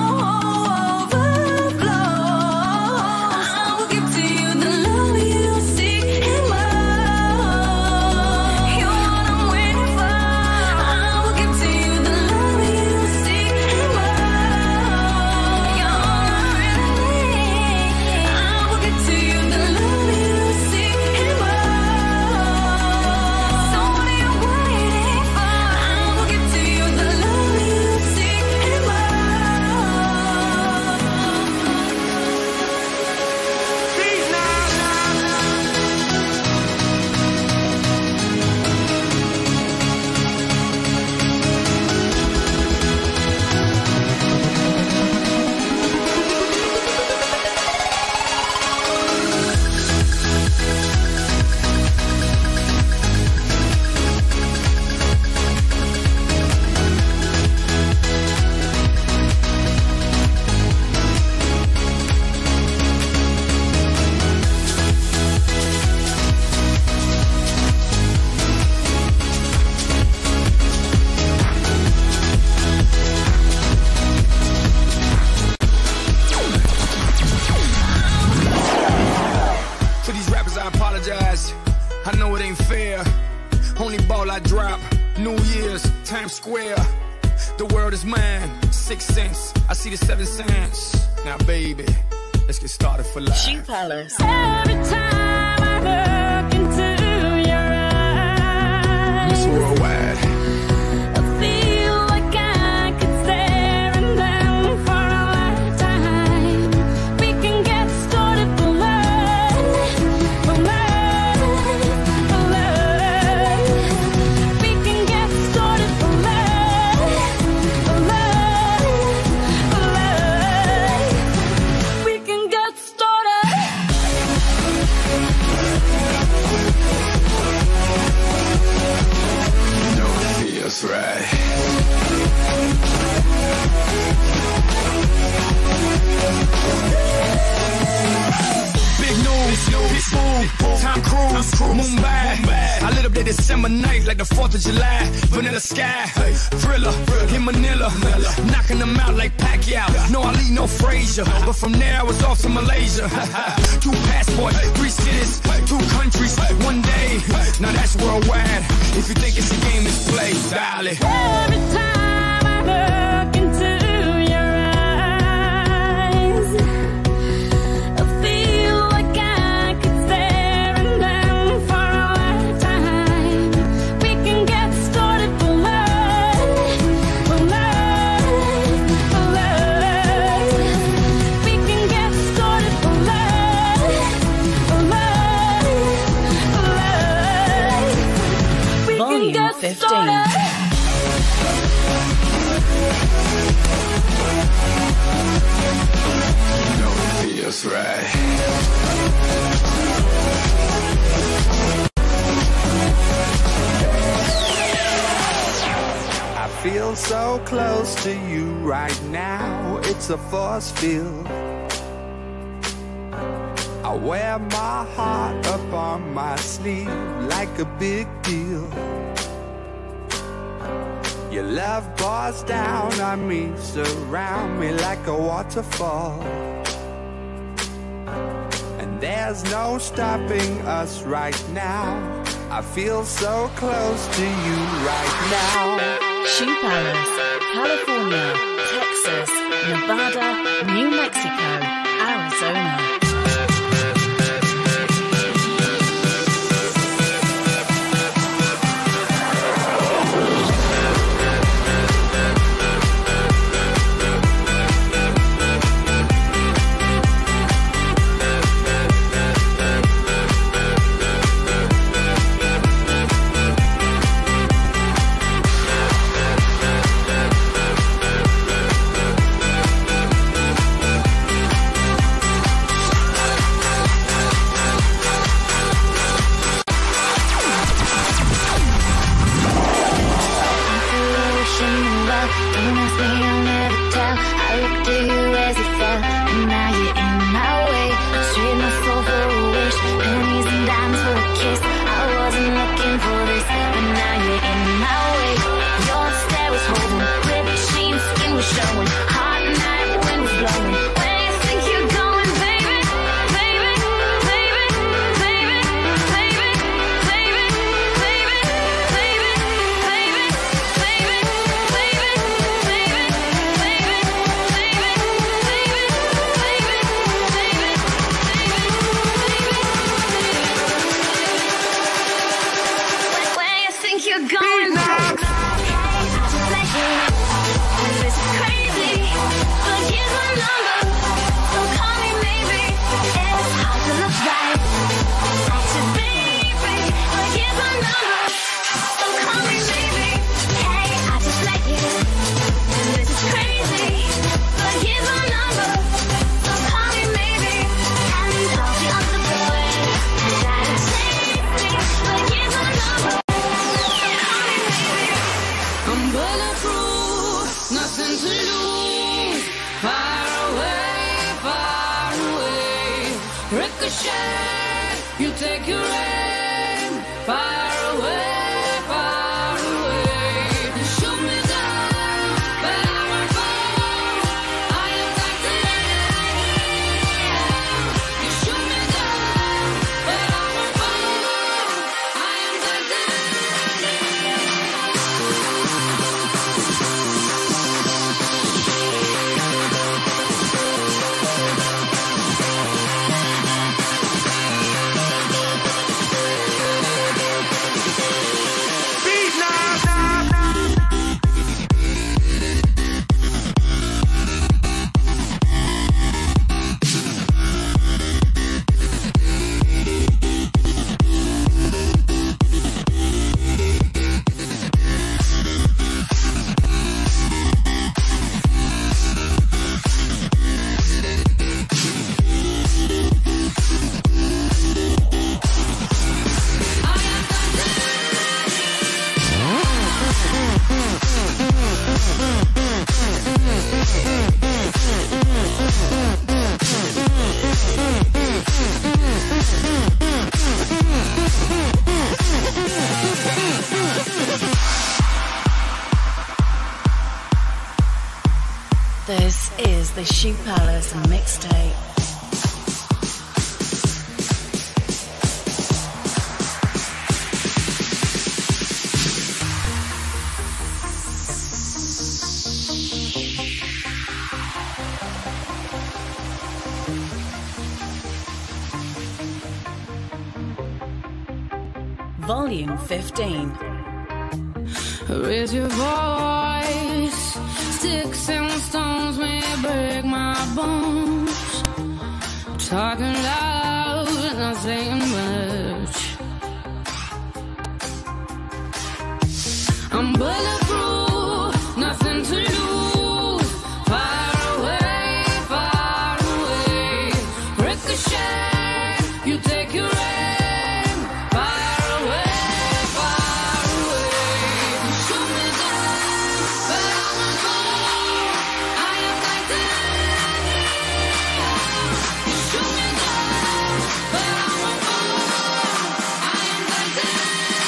[SPEAKER 8] I know it ain't fair. Only ball I drop, New Year's, Times Square. The world is mine, 6 cents. I see the 7 cents. Now, baby, let's get started for life.
[SPEAKER 2] She Palace.
[SPEAKER 9] Every time I look into your eyes,
[SPEAKER 8] Miss Worldwide.
[SPEAKER 9] I feel like I could stare at them for a lifetime. We can get started for love, for love, for love. We can get started for love, for love,
[SPEAKER 8] Mumbai. I lit up that December night like the 4th of July. Vanilla sky, thriller in Manila, knocking them out like Pacquiao. No Ali, no Frazier, but from there I was off to Malaysia. 2 passports, 3 cities, 2 countries, 1 day. Now that's worldwide. If you think it's a game, it's play, darling.
[SPEAKER 2] Every time I look into your eyes, I feel like I could stare at them for a lifetime. We can get started for love, for love, for love. We can get started for love, for love, for love. We
[SPEAKER 9] Volume
[SPEAKER 2] can get
[SPEAKER 9] 15.
[SPEAKER 2] started.
[SPEAKER 8] Feels right.
[SPEAKER 6] I feel so close to you right now, it's a force field. I wear my heart up on my sleeve like a big deal. Your love pours down on me, surround me like a waterfall. And there's no stopping us right now. I feel so close to you right now.
[SPEAKER 9] Shoe Palace, California, Texas, Nevada, New Mexico, Arizona.
[SPEAKER 2] You take your aim far away, far away. You shoot me down, but I won't fall. I am titanium. You shoot me down, but I won't fall. I am titanium.
[SPEAKER 10] This is the Shoe Palace Mixtape. Volume 15.
[SPEAKER 2] Raise your voice. Sticks and stones may break my bones. Talking loud, not saying much. I'm bulletproof, nothing to lose. Far away, ricochet. You take your aim. Far away. Shoot me down, but I won't fall. I am Titanic. Shoot me down, but I won't fall. I am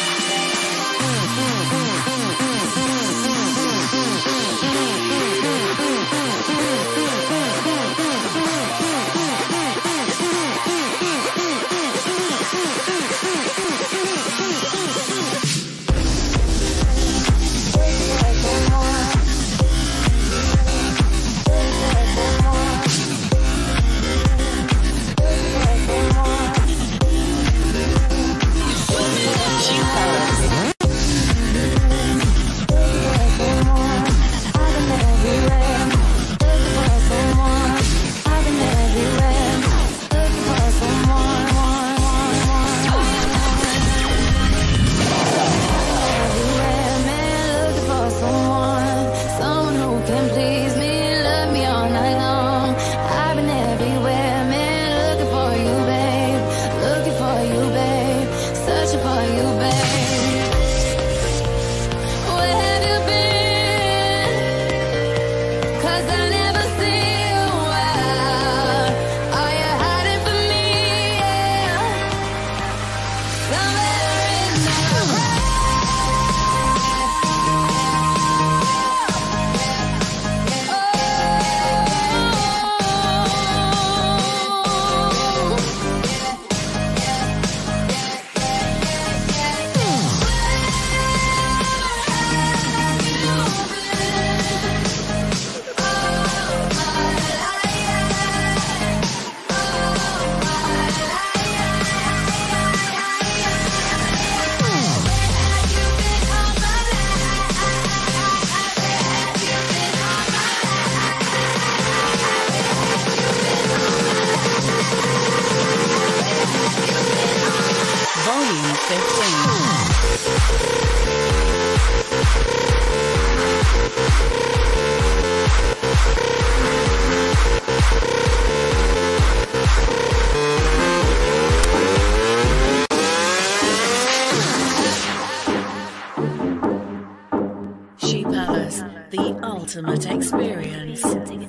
[SPEAKER 10] the ultimate experience.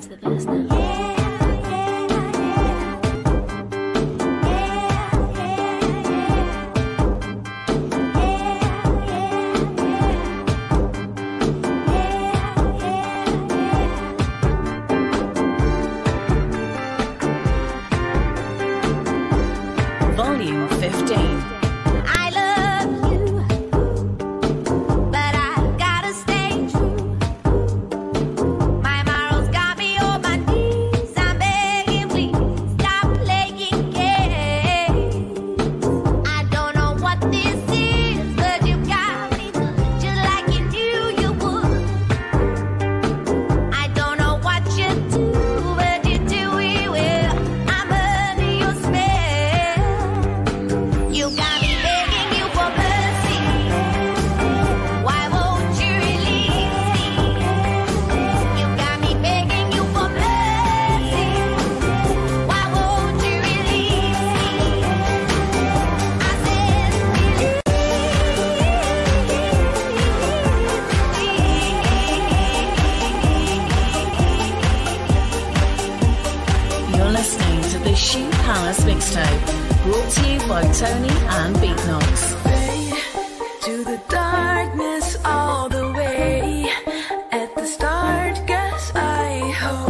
[SPEAKER 10] Volume 15.
[SPEAKER 21] I love you, but I gotta stay true. My morals got me on my knees. I'm begging, please stop playing games. I don't know what this is, but you got me just like you knew you would. I don't know what you do, but you do it well. I'm under your spell. You got me begging you for mercy. Why won't you release me? You got me begging you for mercy. Why won't you release me? I said
[SPEAKER 10] You're listening to the Shoe Palace Mixtape, brought to you by Tony and BeatKnoxx.
[SPEAKER 13] To the darkness all the way. At the start, guess I hope.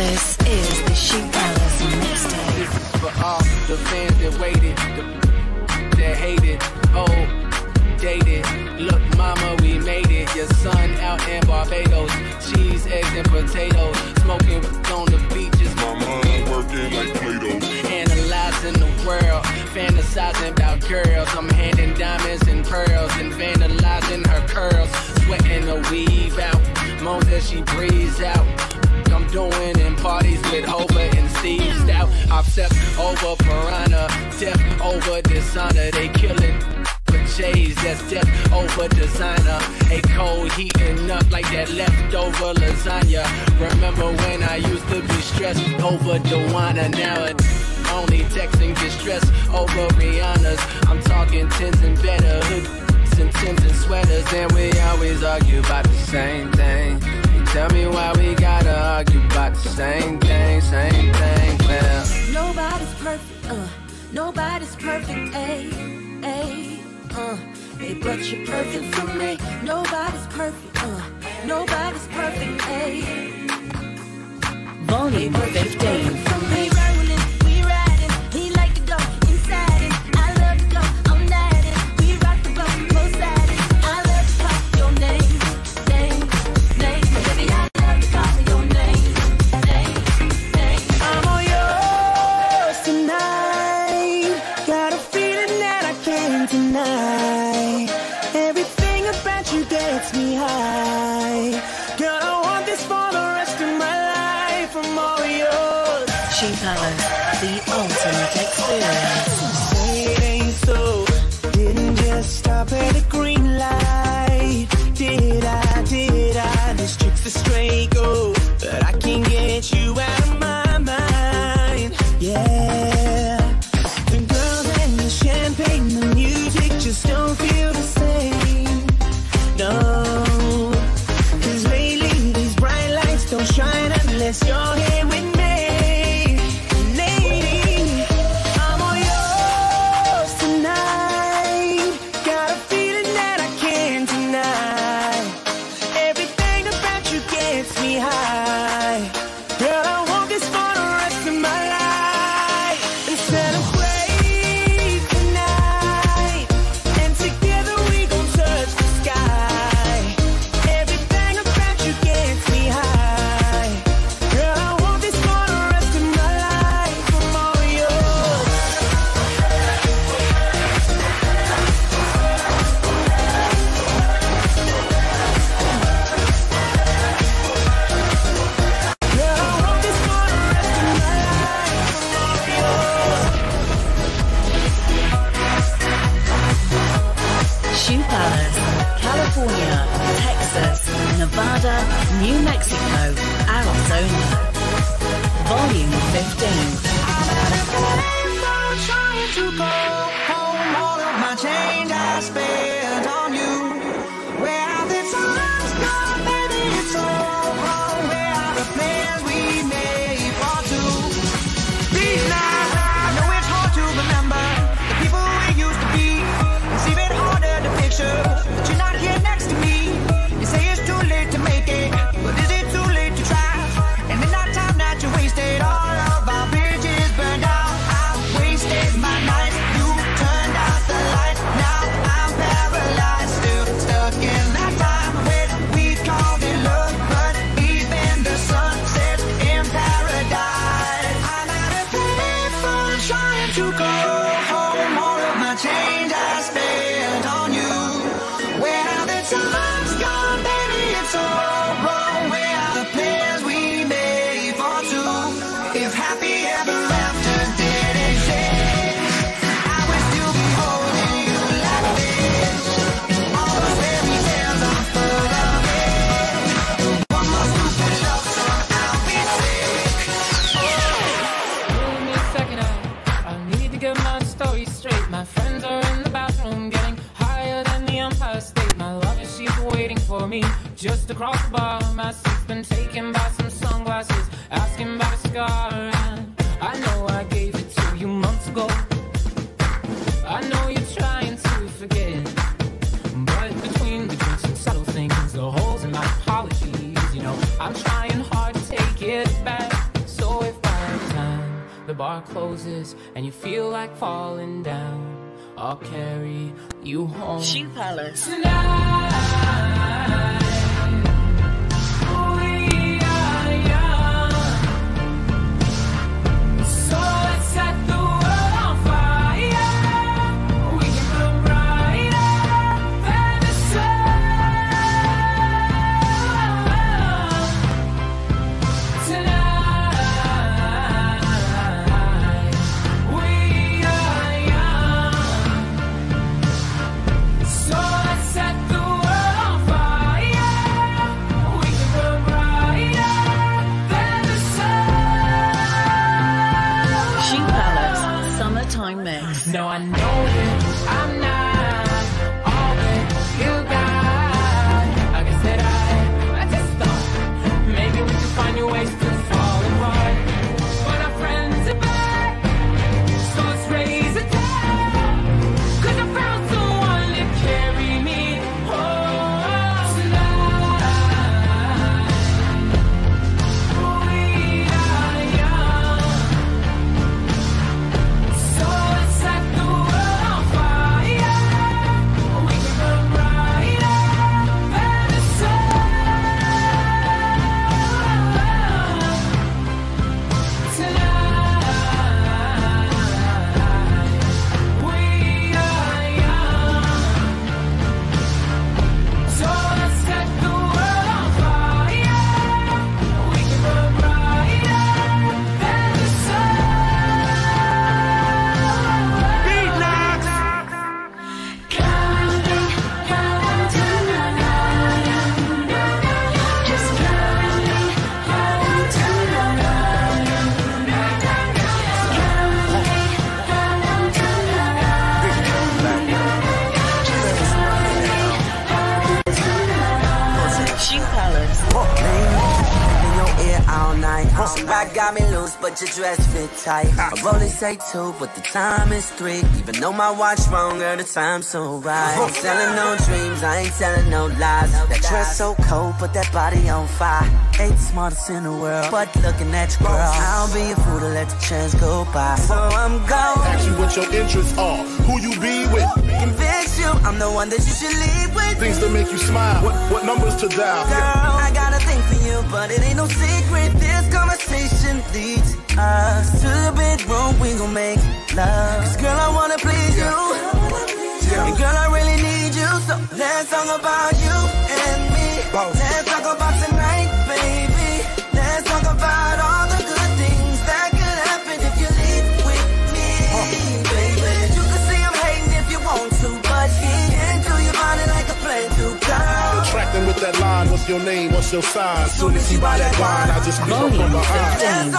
[SPEAKER 10] This is the Shoe Palace Mixtape.
[SPEAKER 8] For all the fans that waited, that hated, dated. Look, mama, we made it. Your son out in Barbados. Cheese, eggs, and potatoes. Smoking on the beaches.
[SPEAKER 5] My mind working like Play-Doh.
[SPEAKER 8] Analyzing the world. Fantasizing about girls. I'm handing diamonds and pearls. And vandalizing her curls. Sweating the weave out. Moans as she breathes out. I'm doing in parties with Hova and Steve Stout. I've stepped over Piranha. Step over Dishonor. They killing J's, that's death over designer. A cold heating up like that leftover lasagna. Remember when I used to be stressed over Dewana? Now it's only texting distress over Rihanna's. I'm talking tens and better hoods and tins and sweaters. And we always argue about the same thing. You tell me why we gotta argue about the same thing, well.
[SPEAKER 15] Nobody's perfect, nobody's perfect, hey. Hey, but you're perfect for me. Nobody's perfect, nobody's perfect, hey.
[SPEAKER 10] Volume 15.
[SPEAKER 15] For me, rolling, we riding. He like to go inside it. I love to go, I'm not it. We rock the boat, both sides. I love to call your name. Baby, I love to call your name.
[SPEAKER 1] I'm all yours tonight. Got a feeling that I can't deny. Everything about you gets me high. Girl, I want this for the rest of my life. I'm all yours.
[SPEAKER 10] Shoe Palace, the ultimate experience.
[SPEAKER 1] Say it ain't so. Didn't just stop at a green light. Did I? This chick's a stray go, but I can't get you out of my mind. Yeah. The girls and the champagne, the music just don't feel the same. No. 'Cause lately these bright lights don't shine unless you're here with me. Lady, I'm all yours tonight. Got a feeling that I can't deny. Everything about you gets me high. Girl, I want this for the rest of my life. And celebrate tonight. And together we gon' touch the sky. Everything about you gets me high. Girl, I want this for the rest of my life. I'm all yours. Girl, I want this for the rest of my life. I'm all yours.
[SPEAKER 10] Shoe Palace, California, Texas, Nevada, New Mexico, Arizona. Volume 15.
[SPEAKER 1] Trying to go home, all of my change I spent on you. Where have the times gone, baby? It's all wrong. Where are the plans we made for two? BeatKnoxx, I know it's hard to remember the people we used to be. It's even harder to picture that you're not here next to me. You say it's too late to make it, but is it too late to try? And in that time that you wasted, all of our bridges burned out. I wasted my nights, you turned out the lights. Now I'm paralyzed, still stuck in that time when we called it love, but even the sun sets in paradise. I'm out of paper trying to go home, all of my change I spent on you. Where are the times gone, baby? It's all wrong. Where are the plans we made for two? If happy ever after did exist, I would still be holding you like this. All the fairy tales are full of it. One more stupid love song, I'll be sick.
[SPEAKER 12] Give me a second, I need to get my story straight. My friends are in the bathroom getting higher than the Empire State. My lover, she's waiting for me just across the bar. My seat's been taken by some sunglasses, asking about a scar. And I know I gave it to you months ago. I know you're trying to forget, but between the drinks and subtle things, the holes in my apologies, you know, I'm trying hard to take it back. the bar closes and you feel like falling down, I'll carry you home.
[SPEAKER 10] Shoe Palace.
[SPEAKER 12] Tonight. No, I know that I'm not all that you got. I guess that I just thought maybe we could find new ways to fall apart. But our friends are back, so let's raise a toast. 'Cause I found someone to carry me home tonight. We are young, so let's set the world on fire. We can burn brighter than the sun tonight. We are young, so let's set the world on fire. We can burn brighter than the sun. BeatKnoxx.
[SPEAKER 10] Shoe Palace.
[SPEAKER 1] In your ear all night. Ride got me loose, but your dress fit tight. I only say 2, but the time is 3. Even though my watch wrong, girl, the time's so right. Ain't selling no dreams, I ain't telling no lies. That dress so cold, but that body on fire. Ain't the smartest in the world, but looking at you, girl, I'll be a fool to let the chance go by. So I'm going.
[SPEAKER 5] Ask you what your interests are, who you be with.
[SPEAKER 1] Convince you I'm the one that you should leave with.
[SPEAKER 5] Things that make you smile, what numbers to dial.
[SPEAKER 1] Girl, I got a thing for you, but it ain't no secret. This conversation leads us to the bedroom, we gon' make love. 'Cause girl, I wanna please you, and girl, I really need you. So let's talk about you and me. Let's talk about tonight, baby. Let's talk about all the good things that could happen if you leave with me, baby. You can see I'm hating if you want to, but he can't do your body like a play to go.
[SPEAKER 5] Attracting with that line, what's your name, what's your sign? Soon as he buy that wine, I just beat up from behind.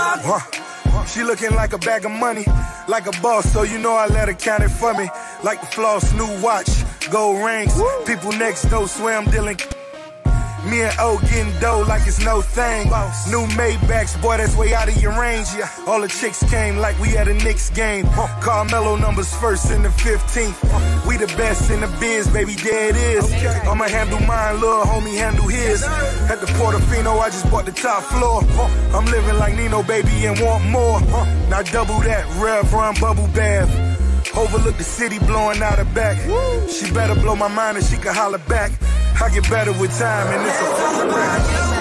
[SPEAKER 14] She looking like a bag of money, like a boss, so you know I let her count it for me. Like the floss, new watch, gold rings. People next door swear I'm dealing. Me and O getting dough like it's no thing. New Maybachs, boy, that's way out of your range. All the chicks came like we had a Knicks game. Carmelo numbers first in the 15th. We the best in the biz, baby, there it is. I'ma handle mine, little homie handle his. At the Portofino, I just bought the top floor. I'm living like Nino, baby, and want more. Now double that, Rev Run bubble bath. Overlook the city blowing out her back. She better blow my mind and she can holler back. I get better with time and it's a fucking rap.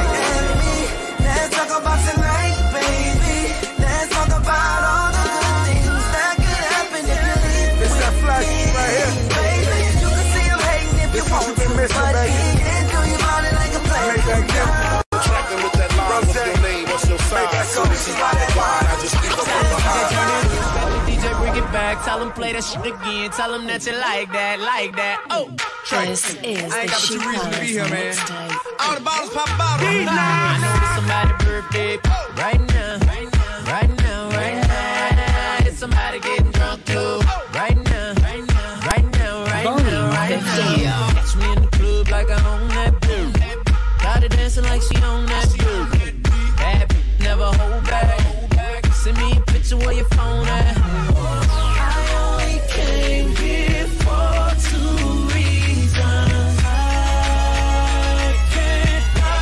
[SPEAKER 1] Let's talk about tonight, baby. Let's talk about all the good things that could happen if you leave.
[SPEAKER 14] It's that flash right here.
[SPEAKER 1] Baby, you can see I'm hating if you want to, but he can't do your body like a play.
[SPEAKER 5] Attracting with that line, what's your name, what's your sign? Soon as he buy that wine, I just beat up from behind.
[SPEAKER 7] DJ, bring it back. Tell him play that shit again. Tell him that you like that, like that. Oh,
[SPEAKER 10] This is the Shoe Palace Mixtape.
[SPEAKER 7] all the bottles pop bottles. I know it's somebody's birthday right now, right now, right now. It's somebody getting drunk too. Right now, right now, right now, right now, right now. Catch me in the club like I own that blue. Got her dancing like she own that blue. Bad bitch, never hold back. Send me a picture where your phone at. I only came here for 2 reasons. I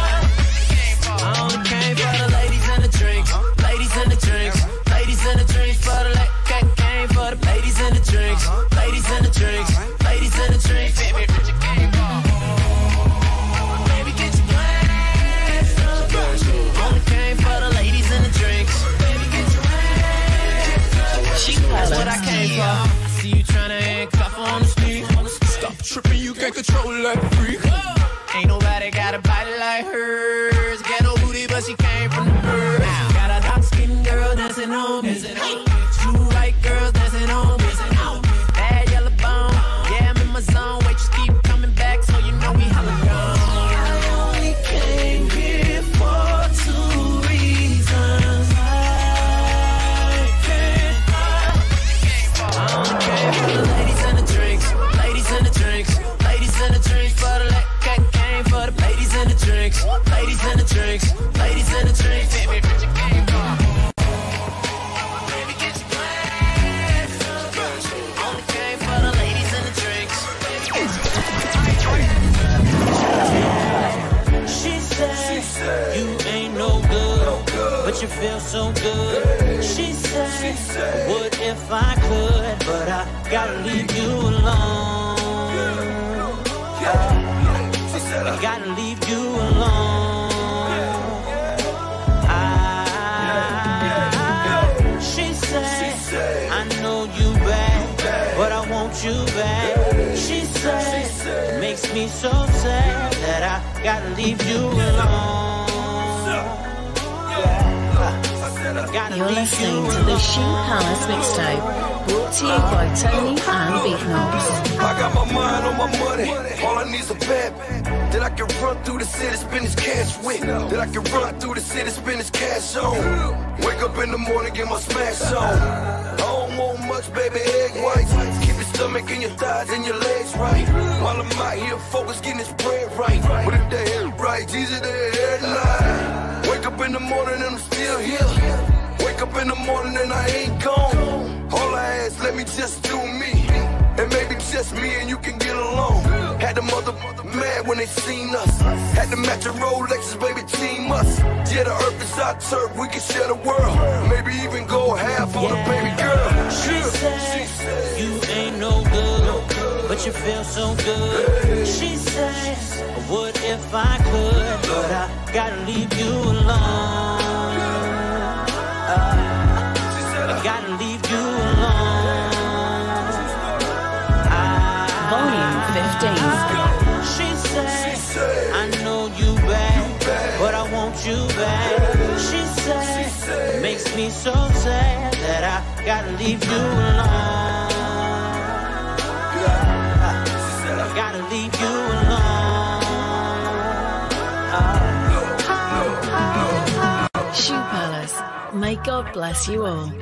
[SPEAKER 7] only came for the ladies and the drinks, ladies and the drinks, ladies and the drinks.
[SPEAKER 8] tripping, you can't control it like a freak.
[SPEAKER 17] Ain't nobody got a body like hers. Ghetto booty, but she came from the bird. Got a dark skinned girl dancing on me. Two white girls dancing on me. Bad yellow bone, yeah, I'm in my zone. Wait, just keep coming back, so you know we hella gone.
[SPEAKER 15] I only came here for 2 reasons. I only came for the ladies and the drinks, ladies and the drinks, ladies and the drinks. For the came for the ladies and the drinks, ladies and the drinks, ladies and the drinks.
[SPEAKER 1] You ain't no good, but you feel so good. She said, what if I could, but I gotta leave you alone. I gotta leave you alone. She said, I know you bad, but I want you back. She said, makes me so sad that I gotta leave you alone.
[SPEAKER 10] You're listening to the She Palace Mixtape, brought to you by Tony and BeatKnoxx.
[SPEAKER 14] I got my mind on my money, all I need is a bad that I can run through the city, spend this cash with. That I can run through the city, spend this cash on. Wake up in the morning, get my smash on. I don't want much, baby, egg whites. Keep your stomach and your thighs and your legs right. While I'm out here focused, getting this bread right. But if they head right, Jesus, they head line. Wake up in the morning and I'm still here. Wake up in the morning and I ain't gone. All I ask, let me just do me. And maybe just me and you can get along. Had the mother mad when they seen us. Had to match a Rolexes, baby, team us. Yeah, the earth is our turf, we can share the world. Maybe even go half on the baby girl.
[SPEAKER 1] She said, you ain't no good, but you feel so good. She said, what if I could, but I gotta leave you alone. I gotta leave you alone.
[SPEAKER 10] Volume 15.
[SPEAKER 1] She said, I know you bad, but I want you back. She said, makes me so sad that I gotta leave you alone. I gotta leave you alone.
[SPEAKER 10] She Palace, may God bless you all.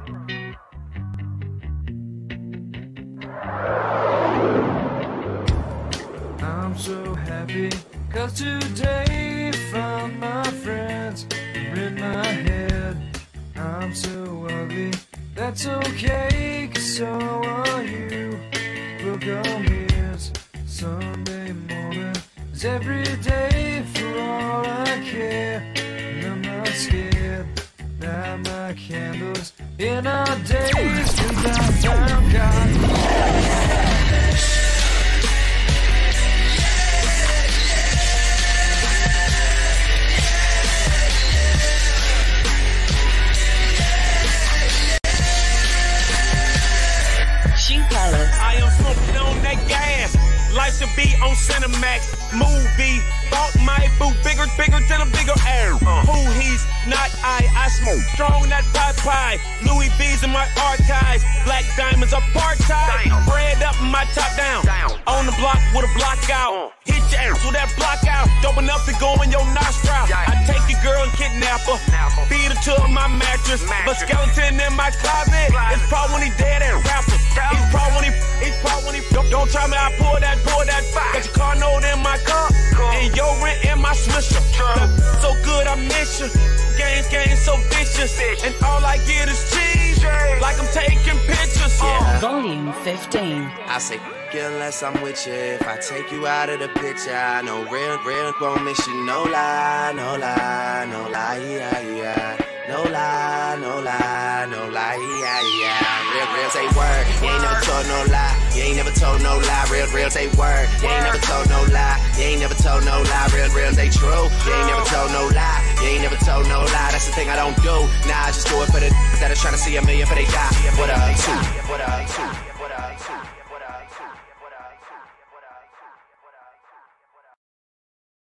[SPEAKER 18] I'm so happy, cause today found my friends in my head. I'm so ugly, that's okay, cause so are you. Book on mirrors, Sunday morning is every day for all I care. And I'm not scared, light my candles in our days till I found God.
[SPEAKER 23] I am smoking on that gas. Life should be on Cinemax. Movie. Bought my boo bigger than a bigger air. Who he's not I smoke. Strong that pie. Louis V's in my archives. Black diamonds apartheid. Bread up and my top down. On the block with a block out. Hit your ass with that block out. Double up to go in your nostril. I take your girl and kidnap her. Beat her to my mattress. But skeleton in my closet. It's probably when he dead and rapper. He's probably when he don't try me, I pour that fire. Got your car note in my car. And your rent in my swisher. So good I miss you. Games so vicious. And all I get is cheese. Like I'm taking pictures.
[SPEAKER 10] Volume 15.
[SPEAKER 24] I say unless I'm with you. If I take you out of the picture, I know real won't miss you. No lie, yeah. No lie, yeah. Real say word. You ain't never told no lie. You ain't never told no lie. Real say word. You ain't never told no lie. You ain't never told no lie. Real say true. You ain't never told no lie. You ain't never told no lie. That's the thing I don't do. Nah, I just do it for the that are trying to see a million for they die. What up, too?